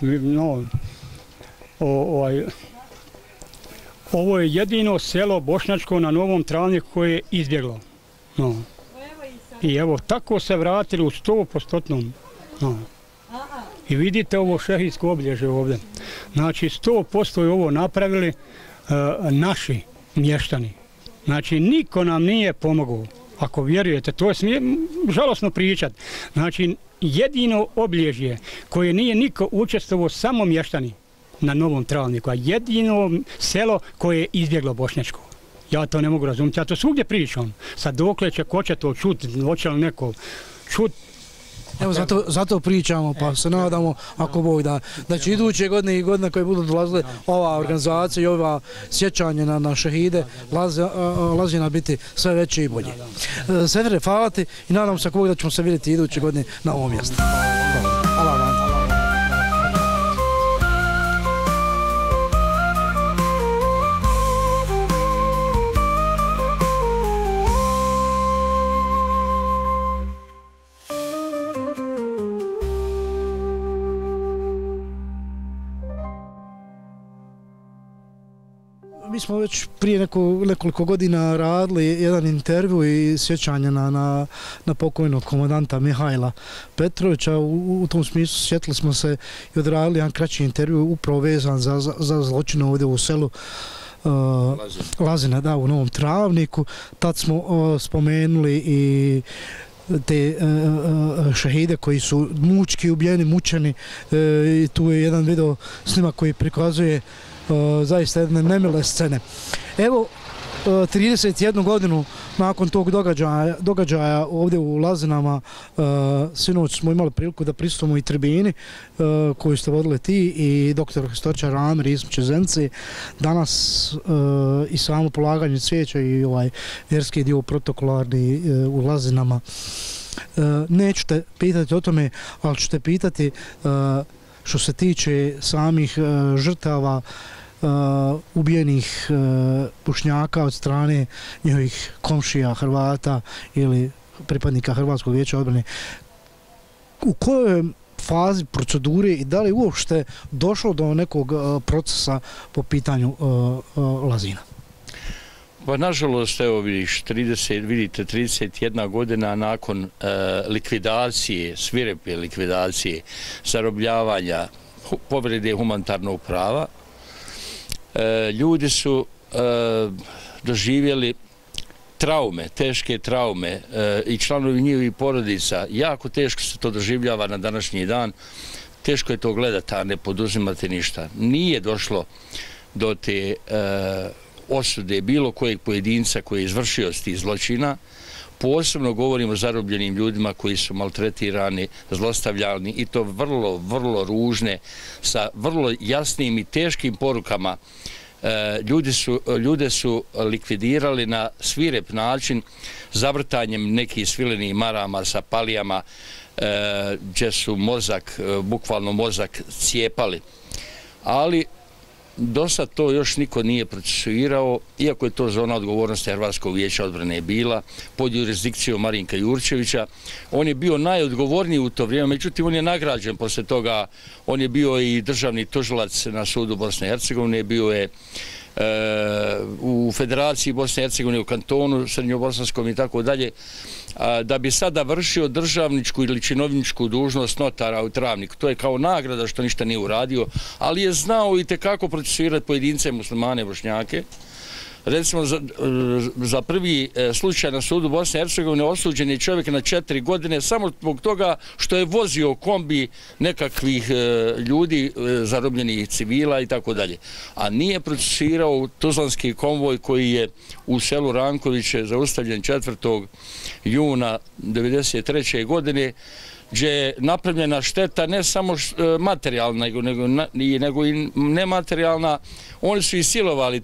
ovo je jedino selo bošnjačko na Novom Travniku koje je izbjeglo. No. I evo, tako se vratili u 100%. No. I vidite ovo šehijsko obilježje ovdje. Znači, 100% je ovo napravili naši mještani. Znači, niko nam nije pomogao. Ako vjerujete, to je žalosno pričat. Znači, jedino obilježje koje nije niko učestvovao, samo mještani na Novom Travniku, a jedino selo koje je izbjeglo bošnjačko. Ja to ne mogu razumjeti, ja to svugdje pričam. Sad dokle će, ko će to čuti, hoće li neko čuti. Evo, zato pričamo, pa se nadamo, ako Bog da će iduće godine i godine koje budu dolazile ova organizacija i ova sjećanje na šehide Lazina biti sve veće i bolje. Sefere, hvala ti i nadam se ako Bog da ćemo se vidjeti iduće godine na ovom mjestu. Hvala vam. Mi smo već prije nekoliko godina radili jedan intervju i sjećanje na pokojnog komandanta Mihajla Petrovića. U tom smislu sjetili smo se i odradili jedan kraći intervju upravo vezan za zločine ovdje u selu Lazine, u Novom Travniku. Tad smo spomenuli i te šehide koji su mučki ubijeni, mučeni. I tu je jedan video snimak koji prikazuje zaista jedne nemile scene. Evo, 31 godinu nakon tog događaja ovdje u Lazinama, sinoć smo imali priliku da prisutimo i tribini koju ste vodili ti i doktor Stočar Amir iz Čezenci. Danas i samo polaganje cvijeća i ovaj vjerski dio protokolarni u Lazinama. Neću te pitati o tome, ali ću te pitati što se tiče samih žrtava ubijenih Bošnjaka od strane njihovih komšija Hrvata ili pripadnika Hrvatskog vijeća odbrane. U kojoj fazi procedure i da li uopšte došlo do nekog procesa po pitanju Lazina? Pa nažalost, evo vidite, 31 godina nakon likvidacije, svirepe likvidacije, zarobljavanja, povrede humanitarnog prava, ljudi su doživjeli traume, teške traume i članovi njihovih porodica. Jako teško se to doživljava na današnji dan. Teško je to gledati, a ne poduzimati ništa. Nije došlo do te osude bilo kojeg pojedinca koji je izvršio tih zločina. Posebno govorimo o zarobljenim ljudima koji su maltretirani, zlostavljani i to vrlo, vrlo ružne, sa vrlo jasnim i teškim porukama. Ljude su likvidirali na svirep način, zavrtanjem nekih svilenih marama sa palijama, gdje su bukvalno mozak cijepali. Ali do sad to još niko nije procesuirao, iako je to zona odgovornosti Hrvatskog vijeća odbrane bila, pod jurisdikcijom Marinka Jurčevića. On je bio najodgovorniji u to vrijeme, međutim on je nagrađen posle toga. On je bio i državni tužilac na sudu Bosne i Hercegovine, bio je u Federaciji Bosne i Hercegovine, u kantonu Srednjobosanskom i tako dalje, da bi sada vršio državničku ili činovničku dužnost notara u Travniku. To je kao nagrada što ništa nije uradio, ali je znao i tekako procesuirati pojedince muslimane, Bošnjake. Recimo, za prvi slučaj na sudu Bosne i Hercegovine osuđen je čovjek na 4 godine samo zbog toga što je vozio kombi nekakvih ljudi, zarobljenih civila i tako dalje. A nije procesuirao tuzlanski konvoj koji je u selu Rankoviće zaustavljen 4. juna 1993. godine, gdje je napravljena šteta ne samo materijalna, nego i nematerijalna. Oni su i silovali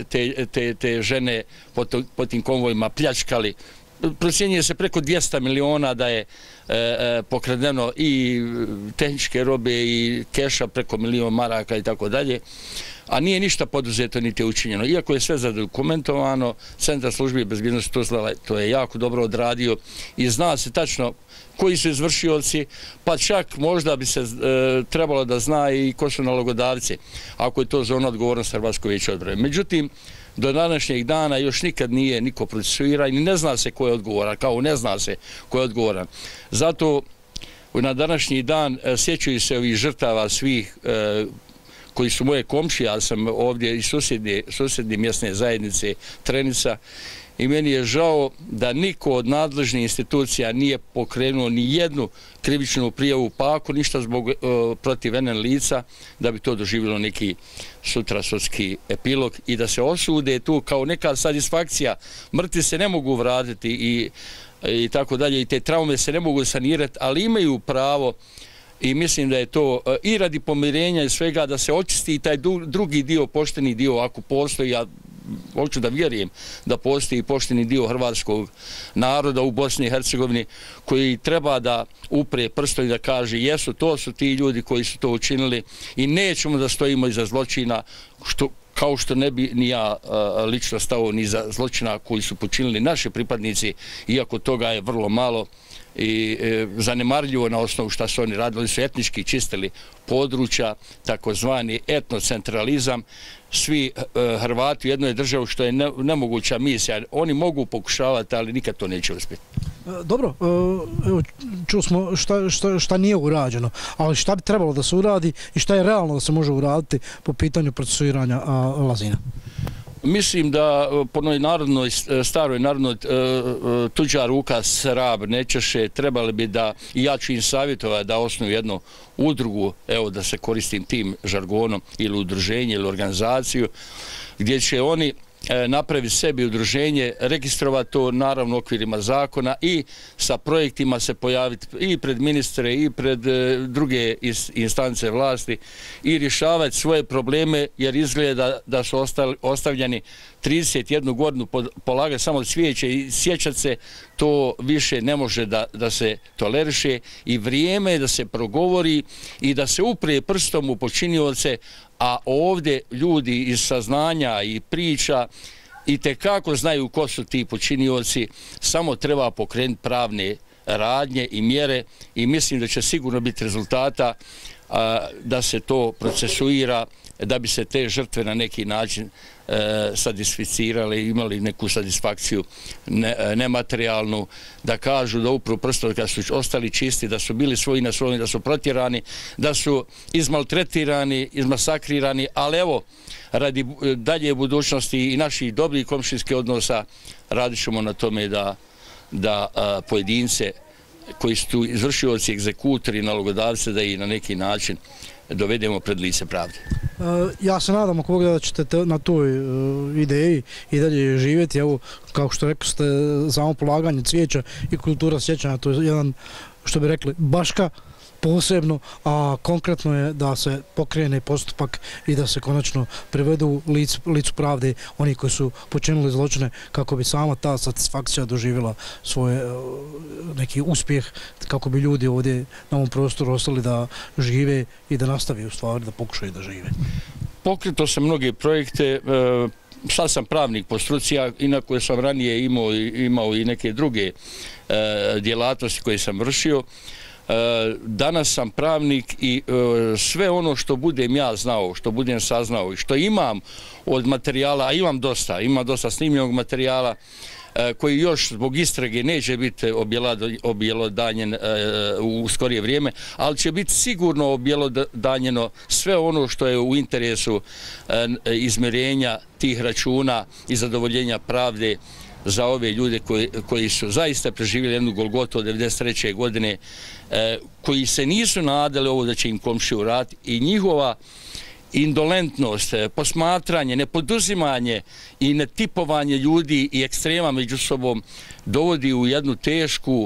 te žene po tim konvojima, pljačkali. Procjenjuje se preko 200 miliona da je pokradeno i tehničke robe i keša preko 1 milion maraka i tako dalje. A nije ništa poduzeto niti učinjeno. Iako je sve zadokumentovano, Centar službi bezbjednosti Tuzla to je jako dobro odradio i zna se tačno koji su izvršioci, pa čak možda bi se trebalo da zna i ko su nalogodavci, ako je to zona odgovornost Hrvatskog vijeća odbrane. Međutim, do današnjeg dana još nikad nije niko procesuiran i ne zna se ko je odgovoran, kao ne zna se ko je odgovoran. Zato na današnji dan sjećaju se ovih žrtava svih koji su moje komšije, ja sam ovdje iz susjedne mjesne zajednice Trenica, i meni je žao da niko od nadležnih institucija nije pokrenuo ni jednu krivičnu prijavu, pa ako ništa protiv NN lica, da bi to doživjelo neki sutra sudski epilog i da se osude tu kao neka satisfakcija. Mrtvi se ne mogu vratiti i tako dalje, i te traume se ne mogu sanirati, ali imaju pravo. I mislim da je to i radi pomirenja i svega da se očisti taj drugi dio, pošteni dio, ako postoji. Ja hoću da vjerujem da postoji pošteni dio hrvatskog naroda u Bosni i Hercegovini koji treba da upre prstom i da kaže jesu, to su ti ljudi koji su to učinili i nećemo da stojimo iza zločina, kao što ne bi ni ja lično stao ni za zločina koji su počinili naši pripadnici, iako toga je vrlo malo i zanemarljivo na osnovu šta su oni radili. Oni su etnički čistili područja, takozvani etnocentralizam. Svi Hrvati u jednoj državi, što je nemoguća misija. Oni mogu pokušavati, ali nikad to neće uspjeti. Dobro, evo, čuli smo šta nije urađeno, ali šta bi trebalo da se uradi i šta je realno da se može uraditi po pitanju procesuiranja Lazina? Mislim da po onoj staroj narodnoj tuđa ruka srab ne češe, trebali bi da, i ja ću im savjetovati da osnuju jednu udrugu, evo da se koristim tim žargonom, ili udruženje ili organizaciju, gdje će oni napraviti sebi udruženje, registrovati to naravno u okvirima zakona i sa projektima se pojaviti i pred ministre i pred druge instance vlasti i rješavati svoje probleme, jer izgleda da su ostavljeni 31 godinu polagati samo cvijeće i sjećati se, to više ne može da se toleriše i vrijeme je da se progovori i da se uprije prstom u počinioce, a ovdje ljudi iz saznanja i priča i tekako znaju ko su ti počinioci, samo treba pokrenuti pravne radnje i mjere i mislim da će sigurno biti rezultata da se to procesuira, da bi se te žrtve na neki način satisficirale, imali neku satisfakciju nematerijalnu, da kažu da upravo prstom kad su ostali čisti, da su bili svoji na svojim, da su protjerani, da su izmaltretirani, izmasakrirani, ali evo, radi dalje budućnosti i naših dobrih komšijskih odnosa radit ćemo na tome da pojedince koji su tu izvršioci, egzekutori, nalogodavce, da ih na neki način dovedemo pred lice pravde. Ja se nadam ako Bog da ćete na toj ideji i dalje živjeti. Evo, kao što rekli ste, samo polaganje cvijeća i kultura sjećanja, to je jedan, što bi rekli, baška posebno, a konkretno je da se pokrene postupak i da se konačno privedu licu pravde oni koji su počinili zločine, kako bi sama ta satisfakcija doživjela svoje neki uspjeh, kako bi ljudi ovdje na ovom prostoru ostali da žive i da nastavi u stvari da pokušaju da žive. Pokrenuo sam mnoge projekte, sad sam pravnik po struci, inako sam ranije imao i neke druge djelatnosti koje sam vršio. Danas sam pravnik i sve ono što budem ja znao, što budem saznao i što imam od materijala, a imam dosta snimljenog materijala, koji još zbog istrage neće biti objelodanjen u skorije vrijeme, ali će biti sigurno objelodanjeno sve ono što je u interesu izmirenja tih računa i zadovoljenja pravde za ove ljude koji su zaista preživjeli jednu Golgotu od 1993. godine, koji se nisu nadali ovo da će im komšije uraditi i njihova indolentnost, posmatranje, nepoduzimanje i netipovanje ljudi i ekstrema među sobom dovodi u jednu tešku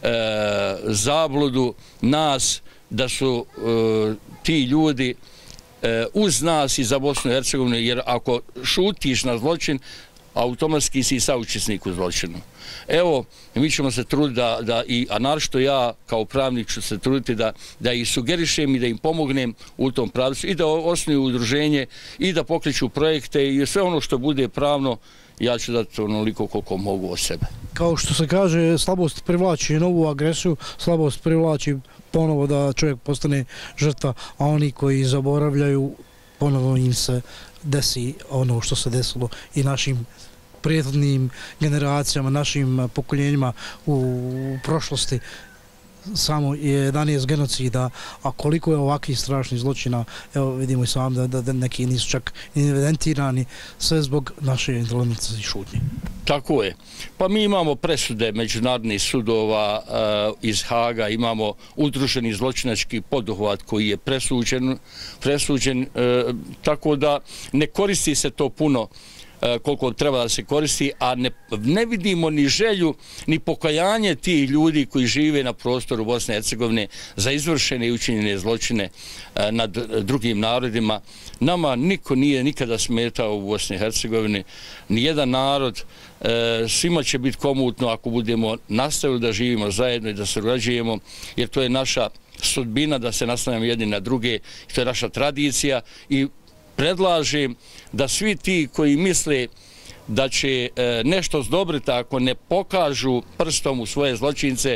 zabludu nas da su ti ljudi uz nas i za Bosnu i Hercegovinu, jer ako šutiš na zločin, automatski si i saučesnik u zločinu. Evo, mi ćemo se truditi a naročito ja kao pravnik ću se truditi da ih sugerišem i da im pomognem u tom pravcu i da osnuju udruženje i da pokreću projekte i sve ono što bude pravno, ja ću dati onoliko koliko mogu od sebe. Kao što se kaže, slabost privlači novu agresiju, slabost privlači ponovo da čovjek postane žrtva, a oni koji zaboravljaju, ponovo im se desi ono što se desilo i našim prethodnim generacijama, našim pokoljenjima u prošlosti. Samo je 11 genocida, a koliko je ovakvih strašnih zločina, evo vidimo i sam da neki nisu čak evidentirani, sve zbog naše indolentnosti i šutnje. Tako je. Pa mi imamo presude međunarodnih sudova iz Haga, imamo udruženi zločinački poduhvat koji je presuđen, tako da ne koristi se to puno koliko treba da se koristi, a ne vidimo ni želju, ni pokajanje tih ljudi koji žive na prostoru Bosne i Hercegovine za izvršene i učinjene zločine nad drugim narodima. Nama niko nije nikada smetao u Bosni i Hercegovini, nijedan narod, svima će biti komotno ako budemo nastavili da živimo zajedno i da se surađujemo, jer to je naša sudbina da se nastavljamo jedni na druge, to je naša tradicija i predlažem da svi ti koji misle da će nešto zdobriti ako ne pokažu prstom u svoje zločince,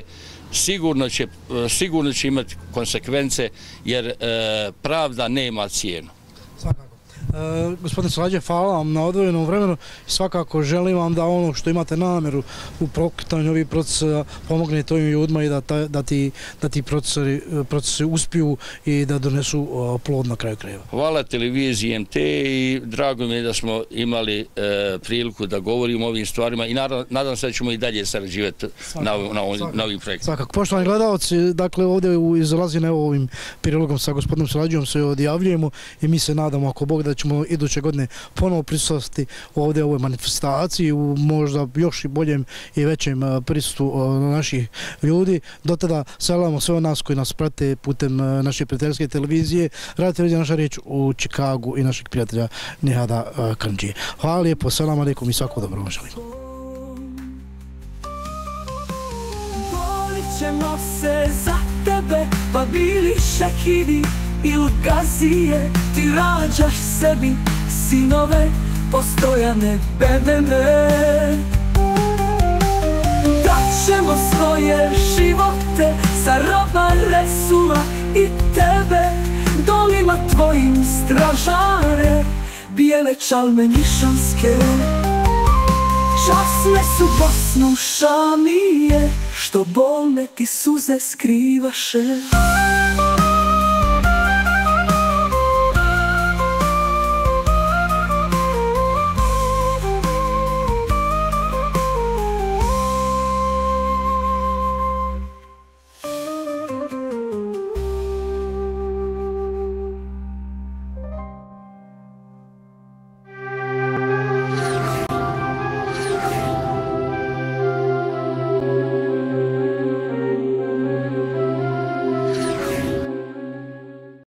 sigurno će imati konsekvence, jer pravda nema cijenu. Gospodine Svađe, hvala vam na odvojenom vremenu i svakako želim vam da ono što imate namjeru u pokretanju ovih procesa pomognete ovim ljudima i da ti procesi uspiju i da donesu plod na kraju krajeva. Hvala televiziji MT i drago mi je da smo imali priliku da govorimo o ovim stvarima i nadam se da ćemo i dalje sarađivati na ovim projektima. Svakako. Poštovani gledalci, dakle ovdje iz Lazine ovim prilogom sa gospodinom Svađom se odjavljujemo i mi se nadamo, ako Bog, da ćemo iduće godine ponovo prisustvovati ovdje u ovoj manifestaciji u možda još i boljem i većem prisustvu naših ljudi. Do tada selamamo sve nas koji nas prate putem naše prijateljske televizije, Radio televizija Naša riječ u Čikagu i našeg prijatelja Nihada Kandžije. Hvala lijepo, selam alejkum i svako dobro vam želim. Borit ćemo se za tebe, pa bili šehidi ili gazije, ti rađaš sebi sinove, postojane bebene. Daćemo svoje živote za roba Resula i tebe, dolima tvojim stražare, bijele čalme nišanske. Časne su Bosnu šamije, što bolne ti suze skrivaše.